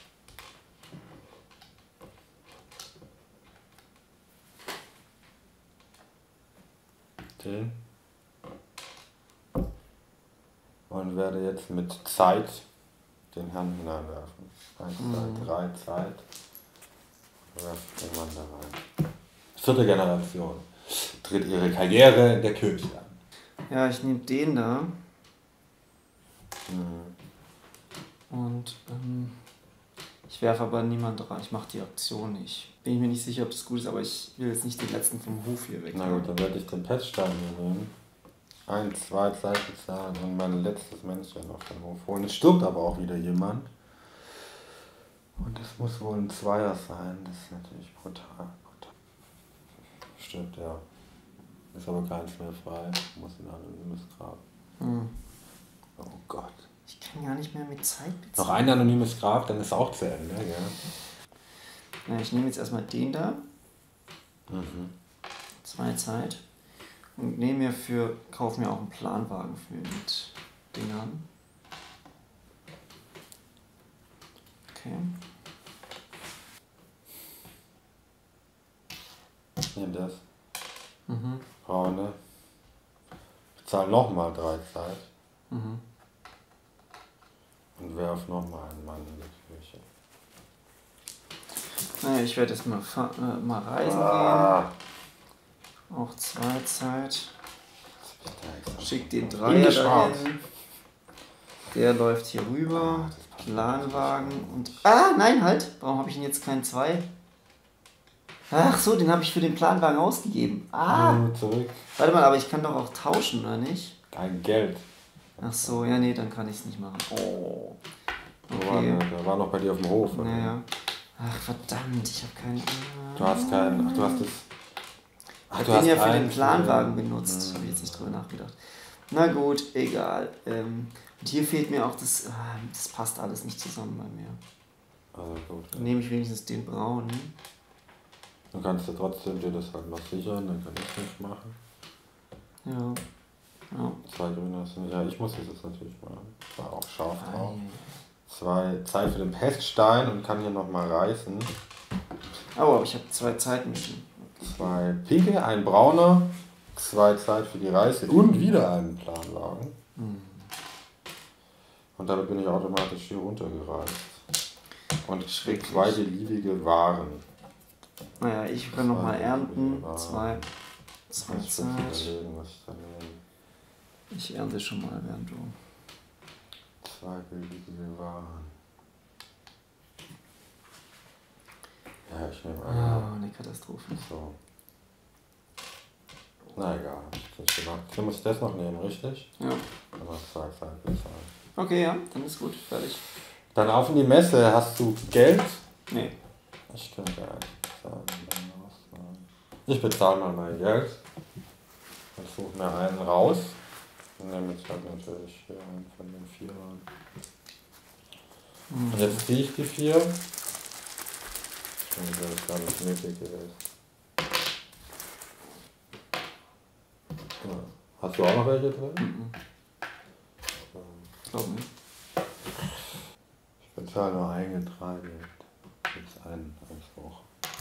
Den. Und werde jetzt mit Zeit den Herrn hineinwerfen. Eins, zwei, drei, Zeit. Ja, irgendwann da rein. Vierte Generation. Tritt ihre Karriere in der Kirche an. Ja, ich nehme den da. Mhm. Und ähm, ich werfe aber niemand rein. Ich mache die Aktion nicht. Bin ich mir nicht sicher, ob das gut ist, aber ich will jetzt nicht den letzten vom Hof hier weg. Na gut, dann werde ich den Peststein hier nehmen. Ein, zwei Zeichen zahlen und mein letztes Männchen auf den Hof holen. Es stirbt aber auch wieder jemand. Und es muss wohl ein Zweier sein. Das ist natürlich brutal. brutal. Stimmt, ja. Ist aber keins mehr frei. Muss in ein anonymes Grab. Hm. Oh Gott. Ich kann gar nicht mehr mit Zeit beziehen. Noch ein anonymes Grab, dann ist auch zu Ende, ja. Ja, ich nehme jetzt erstmal den da. Mhm. Zwei Zeit. Und nehme mir für, kaufe mir auch einen Planwagen für mit Dingern. Okay. Ich nehme das. Mhm. Braune. Ich zahle nochmal drei Zeit. Mhm. Und werf nochmal einen Mann in die Kirche. Naja, ich werde jetzt mal, äh, mal reisen Ah. gehen. Auch zwei Zeit. Schick den In Dreier die Schwarz. dahin. Der läuft hier rüber. Planwagen und... Ah, nein, halt. Warum habe ich denn jetzt keinen zwei? Ach so, den habe ich für den Planwagen ausgegeben. Ah. Nur zurück. Warte mal, aber ich kann doch auch tauschen, oder nicht? Kein Geld. Ach so, ja, nee, dann kann ich es nicht machen. Oh. Der war, Okay. der war noch bei dir auf dem Hof. Oder? Naja. Ach, verdammt, ich habe keinen... Du hast keinen... Ach, du hast das... Ach, Ich du hab den hast ja für den einen Planwagen für- benutzt. Hm. Habe ich jetzt nicht drüber nachgedacht. Na gut, egal. Ähm, und hier fehlt mir auch das... Ah, das passt alles nicht zusammen bei mir. Also gut. Dann nehme ich wenigstens den braunen. Dann kannst du trotzdem dir das halt noch sichern, dann kann ich nicht machen. Ja. Ja. Zwei grüne hast du nicht. Ja, ich muss das jetzt natürlich machen. War auch scharf drauf. Ei. Zwei Zeit für den Peststein und kann hier nochmal reißen. Oh, aber ich habe zwei Zeiten mit ihm. Zwei pinke, ein brauner, zwei Zeit für die Reiße und wieder einen Planwagen. Hm. Und damit bin ich automatisch hier runtergereist. Und krieg Schrecklich. zwei beliebige Waren. Naja, ich kann noch mal Zwei ernten. beliebige Waren. Zwei, zwei Ich muss Zeit. überlegen, was ich da nehme. Ich ernte schon mal, während du... Zwei beliebige Waren. Ja, ich nehme eine. Ah, eine Katastrophe. So. Na egal, hab ich nicht gemacht. Hier muss ich das noch nehmen, richtig? Ja. Dann noch zwei Zeit bezahlen. Okay, ja, dann ist gut. Fertig. Dann auf in die Messe. Hast du Geld? Nee. Ich könnte eigentlich bezahlen. dann ausleihen. Ich bezahle mal mein Geld. Ich suche mir einen raus. Und nehme jetzt halt natürlich hier einen von den Vierern. Und jetzt ziehe ich die vier. Und das ist gar nicht nötig gewesen. Ja. Hast du auch noch welche drin? Mhm. Glaub nicht. Ich bezahle nur ein Getreide. Jetzt einen Einspruch.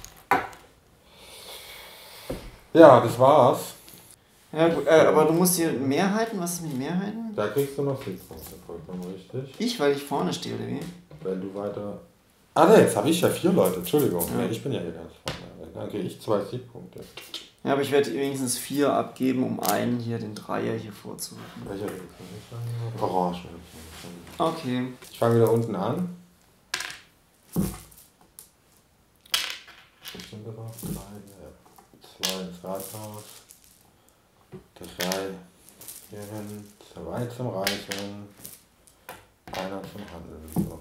Ja, das war's. Ja gut, äh, aber du musst hier Mehrheiten, was ist mit Mehrheiten? Da kriegst du noch Siegpunkte, vollkommen richtig. Ich, weil ich vorne stehe, oder wie? Wenn du weiter... Ah ne, jetzt habe ich ja vier Leute, Entschuldigung. Ja. Ja. Ich bin ja hier ganz vorne. Dann kriege ich zwei Siegpunkte. Ja, aber ich werde wenigstens vier abgeben, um einen hier, den Dreier hier vorzurufen. Welcher will ich? Orange. Okay. Ich fange wieder unten an. Ich bin drauf. Drei, zwei ins Rathaus. Drei hierhin. Zwei zum Reichen. Einer zum Handeln. So.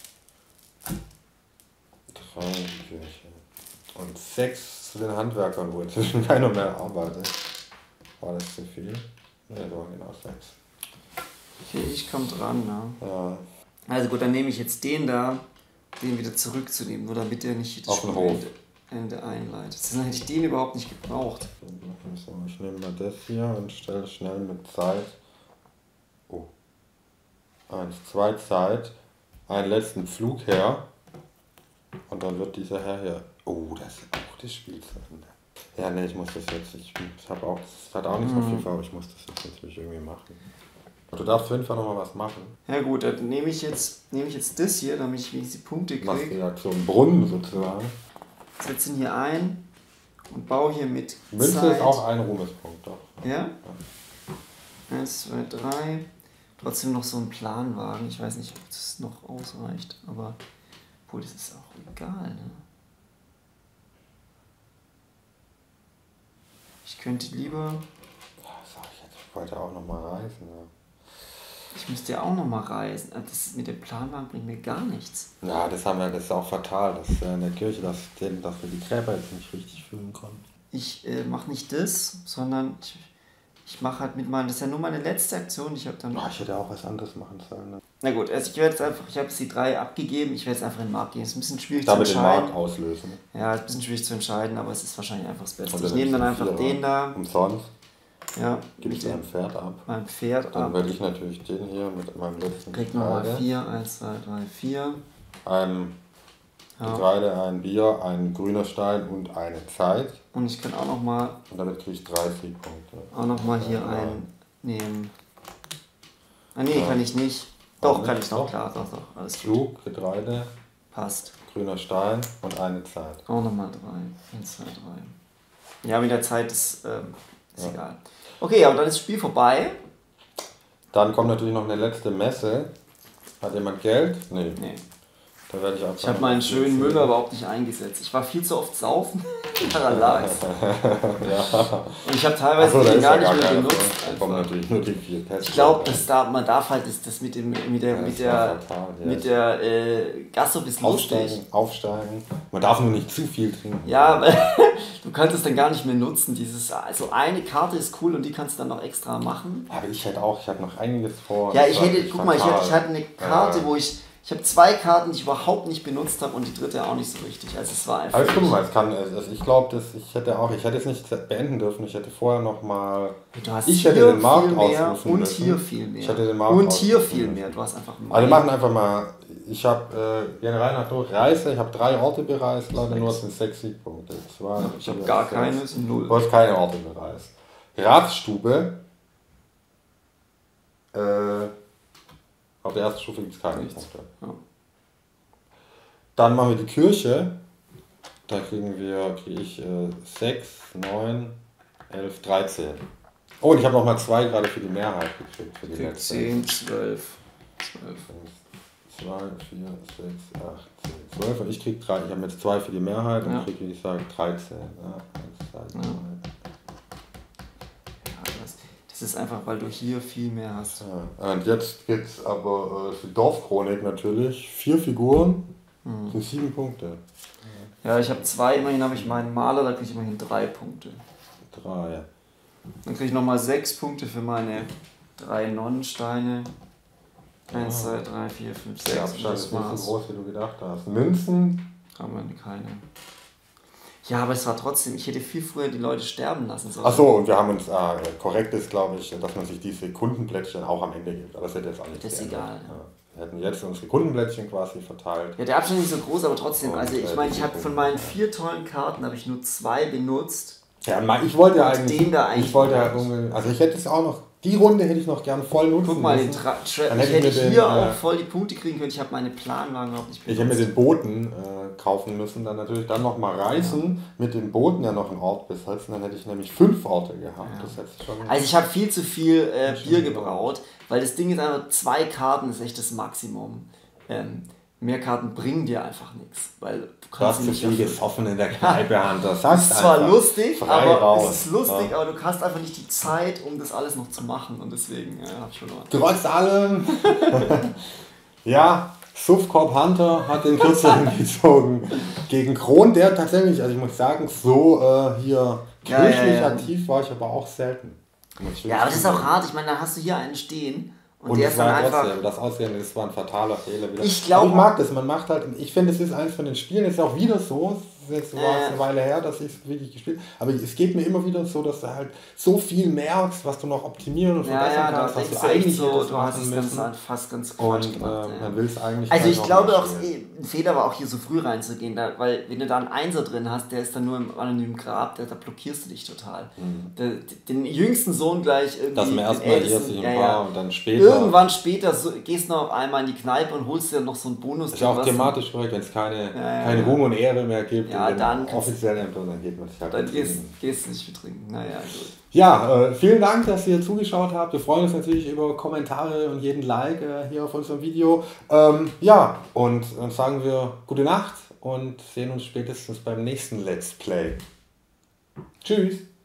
Drei in die Kirche. Und sechs zu den Handwerkern, wo inzwischen keiner mehr arbeitet. War das zu viel? Ne, da waren genau sechs. Okay, ich komme dran, ne? Ja. Also gut, dann nehme ich jetzt den da, den wieder zurückzunehmen, nur damit der nicht das Auf den Hof. Ende, Ende einleitet. Dann hätte ich den überhaupt nicht gebraucht. So, ich nehme mal das hier und stelle schnell mit Zeit. Oh. Eins, zwei Zeit. Einen letzten Flug her. Und dann wird dieser Herr hier. Oh, das ist auch das Spiel zu Ende. Ja, ne, ich muss das jetzt. Ich, ich habe auch. Das hat auch nicht so viel vor, aber ich muss das jetzt natürlich irgendwie machen. Und du darfst auf jeden Fall nochmal was machen. Ja gut, dann nehme ich jetzt, nehme ich jetzt das hier, damit ich wenigstens die Punkte Machst kriege. du ja so einen Brunnen sozusagen. setze ihn hier ein und baue hier mit Münze Zeit. ist auch ein Ruhmespunkt, doch. Ja? ja? Eins, zwei, drei. Trotzdem noch so ein Planwagen. Ich weiß nicht, ob das noch ausreicht, aber obwohl, das ist auch egal. Ne? Ich könnte lieber... Ja, sag ich jetzt, ich wollte auch nochmal reisen. Ja. Ich müsste ja auch nochmal reisen. Das mit dem Planwagen bringt mir gar nichts. Ja, das haben wir, das ist auch fatal, dass äh, in der Kirche, dass, dass wir die Gräber jetzt nicht richtig füllen konnten. Ich äh, mache nicht das, sondern ich, ich mache halt mit meinen, das ist ja nur meine letzte Aktion, ich habe dann... Oh, ich hätte auch was anderes machen sollen. Ne? Na gut, also ich werde jetzt einfach, ich habe jetzt die drei abgegeben, ich werde jetzt einfach in den Markt gehen. Es ist ein bisschen schwierig Damit zu den entscheiden. Markt auslösen. Ja, ist ein bisschen schwierig zu entscheiden, aber es ist wahrscheinlich einfach das Beste. Und Ich nehme dann einfach den da. Umsonst. Ja, Gebe ich dein Pferd ab. Mein Pferd Dann ab. werde ich natürlich den hier mit meinem letzten Krieg nochmal vier, eins, zwei, drei, vier. Ein Ja. Getreide, ein Bier, ein grüner Stein und eine Zeit. Und ich kann auch nochmal Und damit kriege ich drei Siegpunkte. auch noch mal hier Ja. einen nehmen. Ah nee, Ja. kann ich nicht. Doch, Warum kann nicht? ich noch, Doch. klar, doch, doch. Alles gut. Flug, Getreide, Passt. grüner Stein und eine Zeit. Auch nochmal drei. Eins, zwei, drei. Ja, mit der Zeit ist, ähm, ist Ja. egal. Okay, aber dann ist das Spiel vorbei. Dann kommt natürlich noch eine letzte Messe. Hat jemand Geld? Nee. Nee. Da werde ich einfach. Ich habe meinen schönen Müll überhaupt nicht eingesetzt. Ich war viel zu oft saufen. Daran lag es. Ja. Und ich habe teilweise Achso, da den ist gar ja nicht mehr keiner. benutzt. Da kommen Einfach. natürlich nur die vier Pässe. Ich glaube, das da, man darf halt das, das mit, dem, mit der, Ja, mit das der, war fatal, ja. mit der äh, Gasso ist lustig. Aufsteigen, aufsteigen. Man darf nur nicht zu viel trinken. Ja, weil du kannst es dann gar nicht mehr nutzen. Dieses, also eine Karte ist cool und die kannst du dann noch extra machen. Aber ich hätte auch, ich habe noch einiges vor. Ja, Das ich war hätte, wirklich guck mal, ich, hätte, fatal. ich hatte eine Karte, Ja. wo ich, ich habe zwei Karten, die ich überhaupt nicht benutzt habe und die dritte auch nicht so richtig. Also es war einfach... Aber guck mal, es kann, also ich glaube, dass ich hätte auch, ich hätte es nicht beenden dürfen, ich hätte vorher noch mal, Du hast ich hier hätte den Markt viel mehr ausrufen und müssen. hier viel mehr. Ich hätte den Markt und hier ausrufen viel müssen. mehr. Du hast einfach... Also wir machen einfach mal, ich habe äh, generell nach durch Reise, ich habe drei Orte bereist, leider nur es sind sechs Siegpunkte. Zwei, Ich habe vier, gar sechs. keine, es sind null. Du hast keine Orte bereist. Ratsstube, äh, auf der ersten Stufe gibt es keine Nichts. Punkte. Ja. Dann machen wir die Kirche. Da kriegen wir, kriege ich äh, sechs, neun, elf, dreizehn. Oh, und ich habe noch mal zwei gerade für die Mehrheit gekriegt. Für die Krieg letzte. zehn, zwölf, zwölf. zwei, vier, sechs, acht, zehn, zwölf. Und ich kriege drei. Ich habe jetzt zwei für die Mehrheit und Ja. kriege, wie gesagt, dreizehn. Ja, eins, zwei, drei. Ja. Ja, das, das ist einfach, weil du hier viel mehr hast. Ja. Und jetzt gibt es aber äh, für Dorfchronik natürlich vier Figuren, Hm. sind sieben Punkte. Ja, ich habe zwei, immerhin habe ich meinen Maler, da kriege ich immerhin drei Punkte. Drei. Dann kriege ich nochmal sechs Punkte für meine drei Nonnensteine. Eins, zwei, drei, vier, fünf, Der sechs. Abstand Das ist nicht war's. so groß, wie du gedacht hast. Münzen. Haben wir keine. Ja, aber es war trotzdem, ich hätte viel früher die Leute sterben lassen sollen. Achso, und wir haben uns, ah, korrekt ist, glaube ich, dass man sich diese Kundenplättchen auch am Ende gibt. Aber das hätte jetzt auch nicht Das ist geändert. egal, ja. Ja. Wir hätten jetzt unsere Kundenplättchen quasi verteilt. Ja, der Abstand ist nicht so groß, aber trotzdem, Und, also ich äh, meine, die ich habe Punkte. von meinen vier tollen Karten, habe ich nur zwei benutzt. Ja, ma- ich wollte ja Und eigentlich, den da eigentlich ich wollte ja nicht. unbedingt, also ich hätte es auch noch, die Runde hätte ich noch gern voll nutzen Guck mal, den müssen. Tra Tra Dann ich hätte hätte ich mir hier den, auch äh, voll die Punkte kriegen können. Ich habe meine Planwagen überhaupt nicht Ich benutzt. hätte mir den Boten äh, kaufen müssen, dann natürlich dann noch mal reisen, mit den Booten ja noch einen Ort besetzen, dann hätte ich nämlich fünf Orte gehabt. Ja. Das hätte schon. Also ich habe viel zu viel äh, Schon Bier genau. gebraut, weil das Ding ist einfach, zwei Karten ist echt das Maximum. Ähm, mehr Karten bringen dir einfach nichts, weil du Du kannst hast sie zu nicht viel erfüllen. gesoffen in der Kneipe, Hunter. Das Sag's ist zwar einfach. lustig, Frei aber raus. es ist lustig, Ja. aber du hast einfach nicht die Zeit, um das alles noch zu machen und deswegen ja, habe ich verloren. Trotz allem. Ja, Suffkorb Hunter hat den kürzeren gezogen gegen Kron, der tatsächlich, also ich muss sagen, so äh, hier Ja, kirchlich ja, ja. aktiv war ich aber auch selten. Muss ich Ja, aber das ist auch zugeben. hart. Ich meine, da hast du hier einen stehen und, Und der das ist dann war einfach... trotzdem, das Aussehen, das war ein fataler Fehler wieder. Ich glaub- Aber ich mag das, man macht halt, ich finde, es ist eins von den Spielen, ist auch wieder so, jetzt war es Äh. eine Weile her, dass ich es wirklich gespielt habe, aber es geht mir immer wieder so, dass du halt so viel merkst, was du noch optimieren und Ja, verbessern ja, da kannst, was denkst du du echt eigentlich so, hättest du hast machen es ganz, müssen. fast ganz Und falsch äh, gemacht. ja. man will es eigentlich Also halt ich noch glaube mal auch, spielen. eh, ein Fehler war auch hier so früh reinzugehen, da, weil wenn du da einen Einser drin hast, der ist dann nur im anonymen Grab, da, da blockierst du dich total. Der, den jüngsten Sohn gleich irgendwie... Dass man den erstmal hier Ältesten, sich ja, ein ja. paar und dann später. Irgendwann später so, gehst du noch einmal in die Kneipe und holst dir noch so einen Bonus. Ist ja auch was- thematisch korrekt, wenn es keine, ja, keine ja. Ruhm und Ehre mehr gibt Ja, ja, dann offiziell Emperor, dann geht man sich halt Dann gehst, gehst du nicht viel trinken. Naja, gut. Ja, äh, vielen Dank, dass ihr zugeschaut habt. Wir freuen uns natürlich über Kommentare und jeden Like äh, hier auf unserem Video. Ähm, ja, und dann sagen wir gute Nacht und sehen uns spätestens beim nächsten Let's Play. Tschüss.